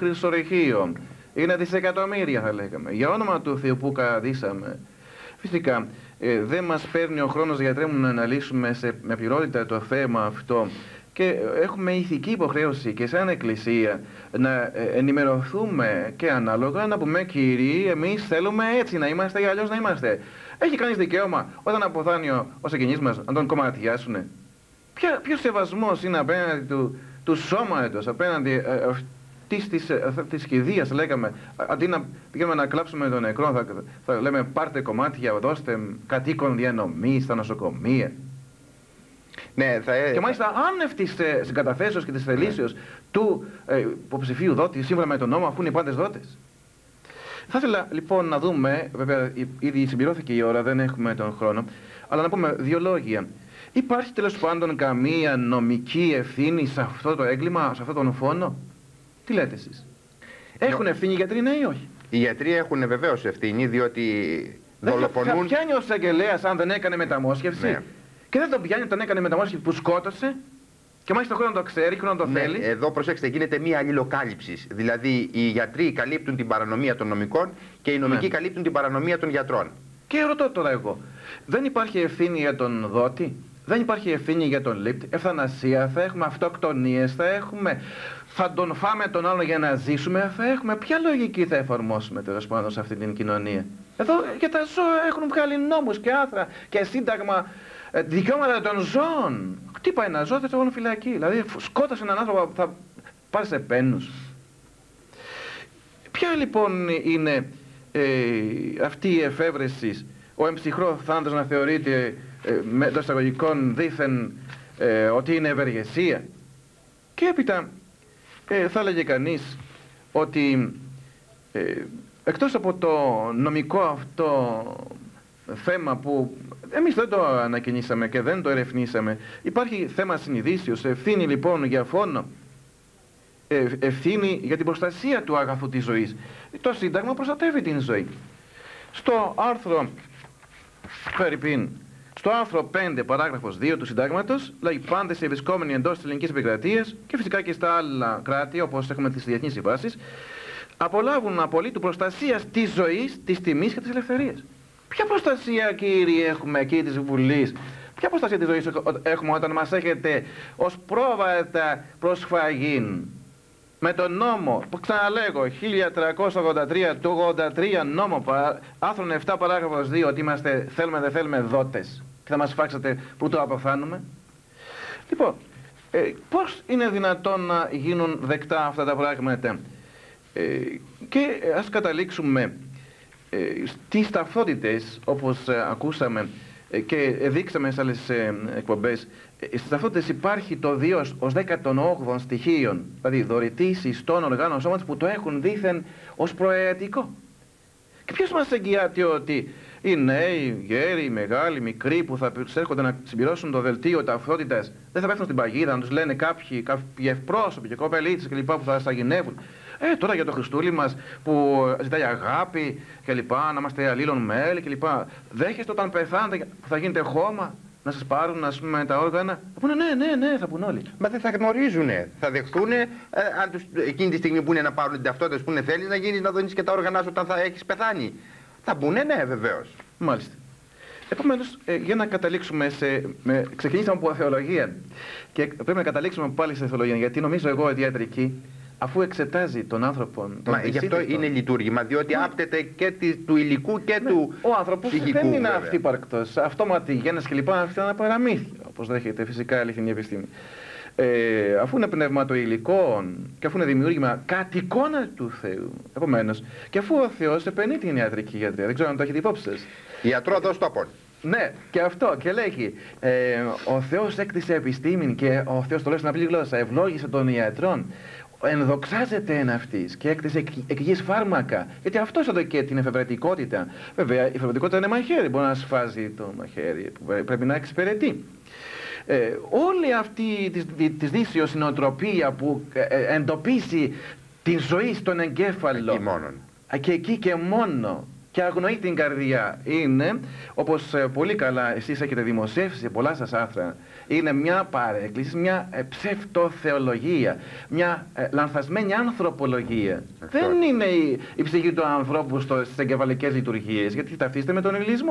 χρυσορυχείο. Είναι δισεκατομμύρια, θα λέγαμε. Για όνομα του Θεού που καδίσαμε. Φυσικά, ε, δεν μας παίρνει ο χρόνος, γιατρέ μου, να αναλύσουμε σε, με πληρότητα το θέμα αυτό και έχουμε ηθική υποχρέωση και σαν Εκκλησία να ενημερωθούμε και ανάλογα να πούμε, κύριοι, εμείς θέλουμε έτσι να είμαστε ή αλλιώς να είμαστε. Έχει κανείς δικαίωμα όταν αποθάνει ο, ο συγγενής μας να τον κομματιάσουνε? Ποιος σεβασμός είναι απέναντι του, του σώματος, απέναντι ε, αυτής της, ε, της κηδείας, λέγαμε, αντί να πηγαίνουμε να κλάψουμε τον νεκρό, θα, θα λέμε πάρτε κομμάτια, δώστε κατοίκον διανομή στα νοσοκομεία. Ναι, θα... Και μάλιστα άνευ της συγκαταθέσεως και της θελήσεως ναι. του ε, υποψηφίου δότη, σύμφωνα με τον νόμο, αφού είναι οι πάντες δότες. Θα ήθελα λοιπόν να δούμε, βέβαια ήδη συμπληρώθηκε η ώρα, δεν έχουμε τον χρόνο, αλλά να πούμε δύο λόγια. Υπάρχει τέλος πάντων καμία νομική ευθύνη σε αυτό το έγκλημα, σε αυτόν τον φόνο? Τι λέτε εσείς? Έχουν ευθύνη οι γιατροί, ναι ή όχι? Οι γιατροί έχουν βεβαίως ευθύνη, διότι δολοφονούν... Θα πιάνει ο εισαγγελέας αν δεν έκανε μεταμόσχευση? Ναι. Και δεν τον πιάνει όταν έκανε μεταμόσχευση που σκότωσε? Και μάλιστα χωρίς να το ξέρει, χωρίς να το ναι, θέλει. Εδώ προσέξτε, γίνεται μία αλληλοκάλυψη. Δηλαδή οι γιατροί καλύπτουν την παρανομία των νομικών και οι νομικοί ναι. καλύπτουν την παρανομία των γιατρών. Και ρωτώ τώρα εγώ, δεν υπάρχει ευθύνη για τον δότη? Δεν υπάρχει ευθύνη για τον λήπτη? Ευθανασία θα έχουμε, αυτοκτονίες θα έχουμε, θα τον φάμε τον άλλο για να ζήσουμε θα έχουμε. Ποια λογική θα εφαρμόσουμε τέλος πάντων σε αυτή την κοινωνία? Εδώ για τα ζώα έχουν βγάλει νόμους και άρθρα και σύνταγμα, δικαιώματα των ζώων. Τι πάει ένα ζώο, θα το βάλουν φυλακή. Δηλαδή σκότωσε έναν άνθρωπο, θα πάρει σε πένους. Ποια λοιπόν είναι ε, αυτή η εφεύρεση, ο εμψυχρό θάνατος να θεωρείται ε, με των εισαγωγικών δήθεν ε, ότι είναι ευεργεσία? Και έπειτα ε, θα έλεγε κανείς ότι ε, εκτός από το νομικό αυτό θέμα που εμείς δεν το ανακοινήσαμε και δεν το ερευνήσαμε, υπάρχει θέμα συνειδήσεως, ευθύνη λοιπόν για φόνο, ε, ευθύνη για την προστασία του αγαθού της ζωής. Το Σύνταγμα προστατεύει την ζωή. Στο άρθρο Φερρυπίν, στο άρθρο πέντε παράγραφος δύο του Συντάγματος λέει πάντες οι ευρισκόμενοι εντός της ελληνικής επικρατείας και φυσικά και στα άλλα κράτη όπως έχουμε τις διεθνείς συμβάσεις απολάβουν απολύτου προστασίας της ζωής, της τιμής και της ελευθερίας. Ποια προστασία, κύριοι, έχουμε εκεί της Βουλής? Ποια προστασία της ζωής έχουμε όταν μας έχετε ως πρόβατα προσφαγήν με τον νόμο που ξαναλέγω χίλια τριακόσια ογδόντα τρία του ογδόντα τρία νόμο άρθρο επτά παράγραφος δύο ότι είμαστε θέλουμε δεν θέλουμε δότες και θα μας φάξετε που το αποφάνουμε? Λοιπόν, ε, πώς είναι δυνατόν να γίνουν δεκτά αυτά τα πράγματα? Ε, και ας καταλήξουμε ε, στις ταυτότητες όπως ε, ακούσαμε ε, και δείξαμε σε άλλες ε, εκπομπές. Ε, στις ταυτότητες υπάρχει το δύο ως δέκα των όγδοων στοιχείων, δηλαδή δωρητής, ιστών, οργάνων, σώματος που το έχουν δήθεν ως προαιρετικό. Και ποιος μας εγγυάται ότι οι νέοι, οι γέροι, οι μεγάλοι, οι μικροί που θα έρχονται να συμπληρώσουν το δελτίο ταυτότητας δεν θα πέφτουν στην παγίδα, να τους λένε κάποιοι, κάποιοι ευπρόσωποι και κοπελίτσες κλπ. Που θα σταγινεύουν? Ε, τώρα για το Χριστούλη μας που ζητάει αγάπη και λοιπά, να είμαστε αλλήλων μέλη και λοιπά. Δέχεστε όταν πεθάνετε που θα γίνετε χώμα να σας πάρουν, ας πούμε, τα όργανα? Θα πούνε ναι, ναι, ναι, θα πούν όλοι. Μα δεν θα γνωρίζουνε. Θα δεχθούνε ε, αν τους, εκείνη τη στιγμή που είναι να πάρουν την ταυτότητα που είναι θέλεις να γίνεις να δώσεις και τα όργανα σου όταν θα έχεις πεθάνει. Θα πούνε ναι, βεβαίως. Μάλιστα. Επομένως, ε, για να καταλήξουμε σε... Με, ξεκινήσαμε από θεολογία και πρέπει να καταλήξουμε πάλι σε θεολογία, γιατί νομίζω εγώ η ιατρική, αφού εξετάζει τον άνθρωπο... Τον Μα γι' αυτό είναι λειτουργήμα, διότι Μα... άπτεται και τη, του υλικού και ναι. του Ο άνθρωπος ψυχικού, δεν είναι βέβαια. αυτύπαρκτος. Αυτόματη γέννηση και λοιπά, αυτά είναι παραμύθια, όπως δέχεται φυσικά η αληθινή επιστήμη. Ε, αφού είναι πνευματοϊλικό και αφού είναι δημιούργημα κατ' εικόνα του Θεού, επομένως, και αφού ο Θεός επενεί την ιατρική γιατρία, δεν ξέρω αν το έχετε υπόψη σας. Ιατρό δώσ' το πόν. Ναι, και αυτό, και λέγει, ε, ο Θεός έκτισε επιστήμην και ο Θεός το λέει στην απλή γλώσσα, ευλόγησε των ιατρών, ενδοξάζεται εν αυτής και έκτισε εκ γης φάρμακα, γιατί αυτό είναι και την εφευρετικότητα. Βέβαια, η εφευρετικότητα είναι μαχαίρι, μπορεί να σφάζει το μαχαίρι, που πρέπει να εξυπηρετεί. Ε, όλη αυτή της, της δύσεως η νοοτροπία που ε, εντοπίσει την ζωή στον εγκέφαλο εκεί μόνον. και εκεί και μόνο και αγνοεί την καρδιά είναι, όπως ε, πολύ καλά εσείς έχετε δημοσιεύσει σε πολλά σας άρθρα, είναι μια παρέκκληση, μια ε, ψευτοθεολογία, μια ε, λανθασμένη ανθρωπολογία. Αυτό. Δεν είναι η, η ψυχή του ανθρώπου στο, στις εγκεφαλικές λειτουργίες, γιατί ταυτίζεται με τον ηλισμό.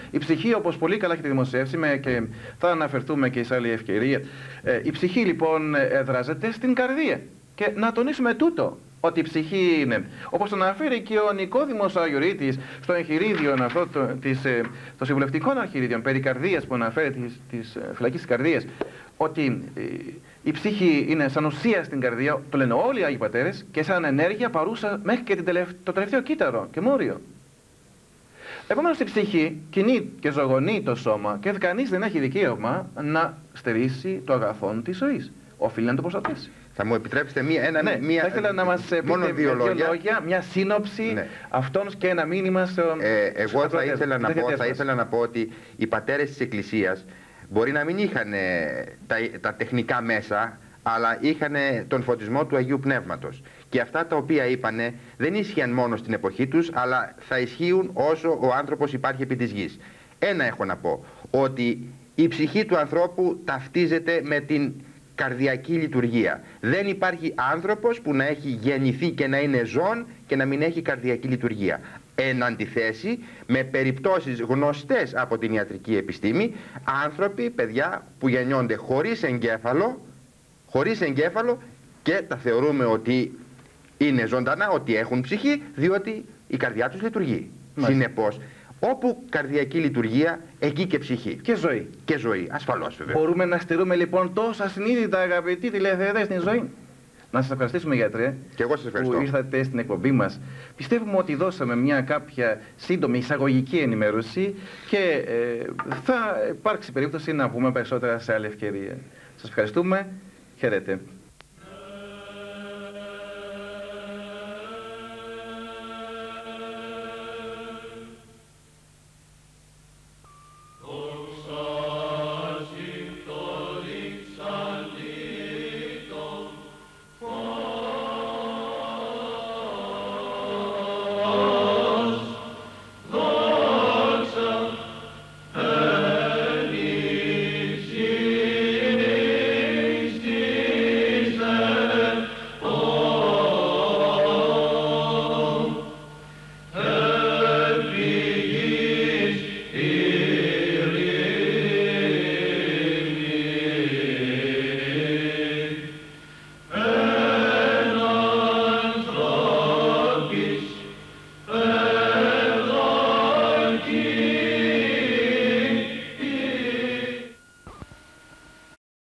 Η ψυχή, όπως πολύ καλά έχετε δημοσιεύσει και θα αναφερθούμε και σε άλλη ευκαιρία, ε, η ψυχή λοιπόν εδράζεται στην καρδία. Και να τονίσουμε τούτο, ότι η ψυχή είναι, όπως αναφέρει και ο Νικόδημος Αγιορείτης στο εγχειρίδιο αυτό το, της, ε, των συμβουλευτικών αρχιρίδιων περί καρδίας που αναφέρει της, της ε, φυλακής της καρδίας, ότι ε, η ψυχή είναι σαν ουσία στην καρδία, το λένε όλοι οι Άγιοι Πατέρες, και σαν ενέργεια παρούσα μέχρι και την τελευ... το τελευταίο κύτταρο και μόριο. Επομένως η ψυχή κινεί και ζωγονεί το σώμα και κανείς δεν έχει δικαίωμα να στερήσει το αγαθόν της ζωής. Οφείλει να το προστατεύσει. Θα μου επιτρέψετε μία, ένα, ναι, μία, θα ήθελα να μας πείτε μόνο δύο λόγια. λόγια, μια σύνοψη ναι. αυτών και ένα μήνυμα στο... Ε, εγώ θα ήθελα, να πω, θα ήθελα να πω ότι οι πατέρες της Εκκλησίας μπορεί να μην είχαν τα, τα τεχνικά μέσα, αλλά είχαν τον φωτισμό του Αγίου Πνεύματος. Και αυτά τα οποία είπανε δεν ίσχυαν μόνο στην εποχή τους, αλλά θα ισχύουν όσο ο άνθρωπος υπάρχει επί της γης. Ένα έχω να πω, ότι η ψυχή του ανθρώπου ταυτίζεται με την καρδιακή λειτουργία. Δεν υπάρχει άνθρωπος που να έχει γεννηθεί και να είναι ζών και να μην έχει καρδιακή λειτουργία. Εν αντιθέσει με περιπτώσεις γνωστές από την ιατρική επιστήμη, άνθρωποι, παιδιά που γεννιόνται χωρίς εγκέφαλο, χωρίς εγκέφαλο και τα θεωρούμε ότι είναι ζωντανά, ότι έχουν ψυχή, διότι η καρδιά τους λειτουργεί. Συνεπώς, όπου καρδιακή λειτουργία, εκεί και ψυχή. Και ζωή. Και ζωή, ασφαλώς βέβαια. Μπορούμε να στερούμε λοιπόν τόσα συνείδητα, αγαπητοί τηλεθεατές, στην ζωή. Να σας ευχαριστήσουμε, γιατρέ, και εγώ σας ευχαριστώ, που ήρθατε στην εκπομπή μας. Πιστεύουμε ότι δώσαμε μια κάποια σύντομη εισαγωγική ενημέρωση και ε, θα υπάρξει περίπτωση να πούμε περισσότερα σε άλλη ευκαιρία. Σας ευχαριστούμε. Χαίρετε.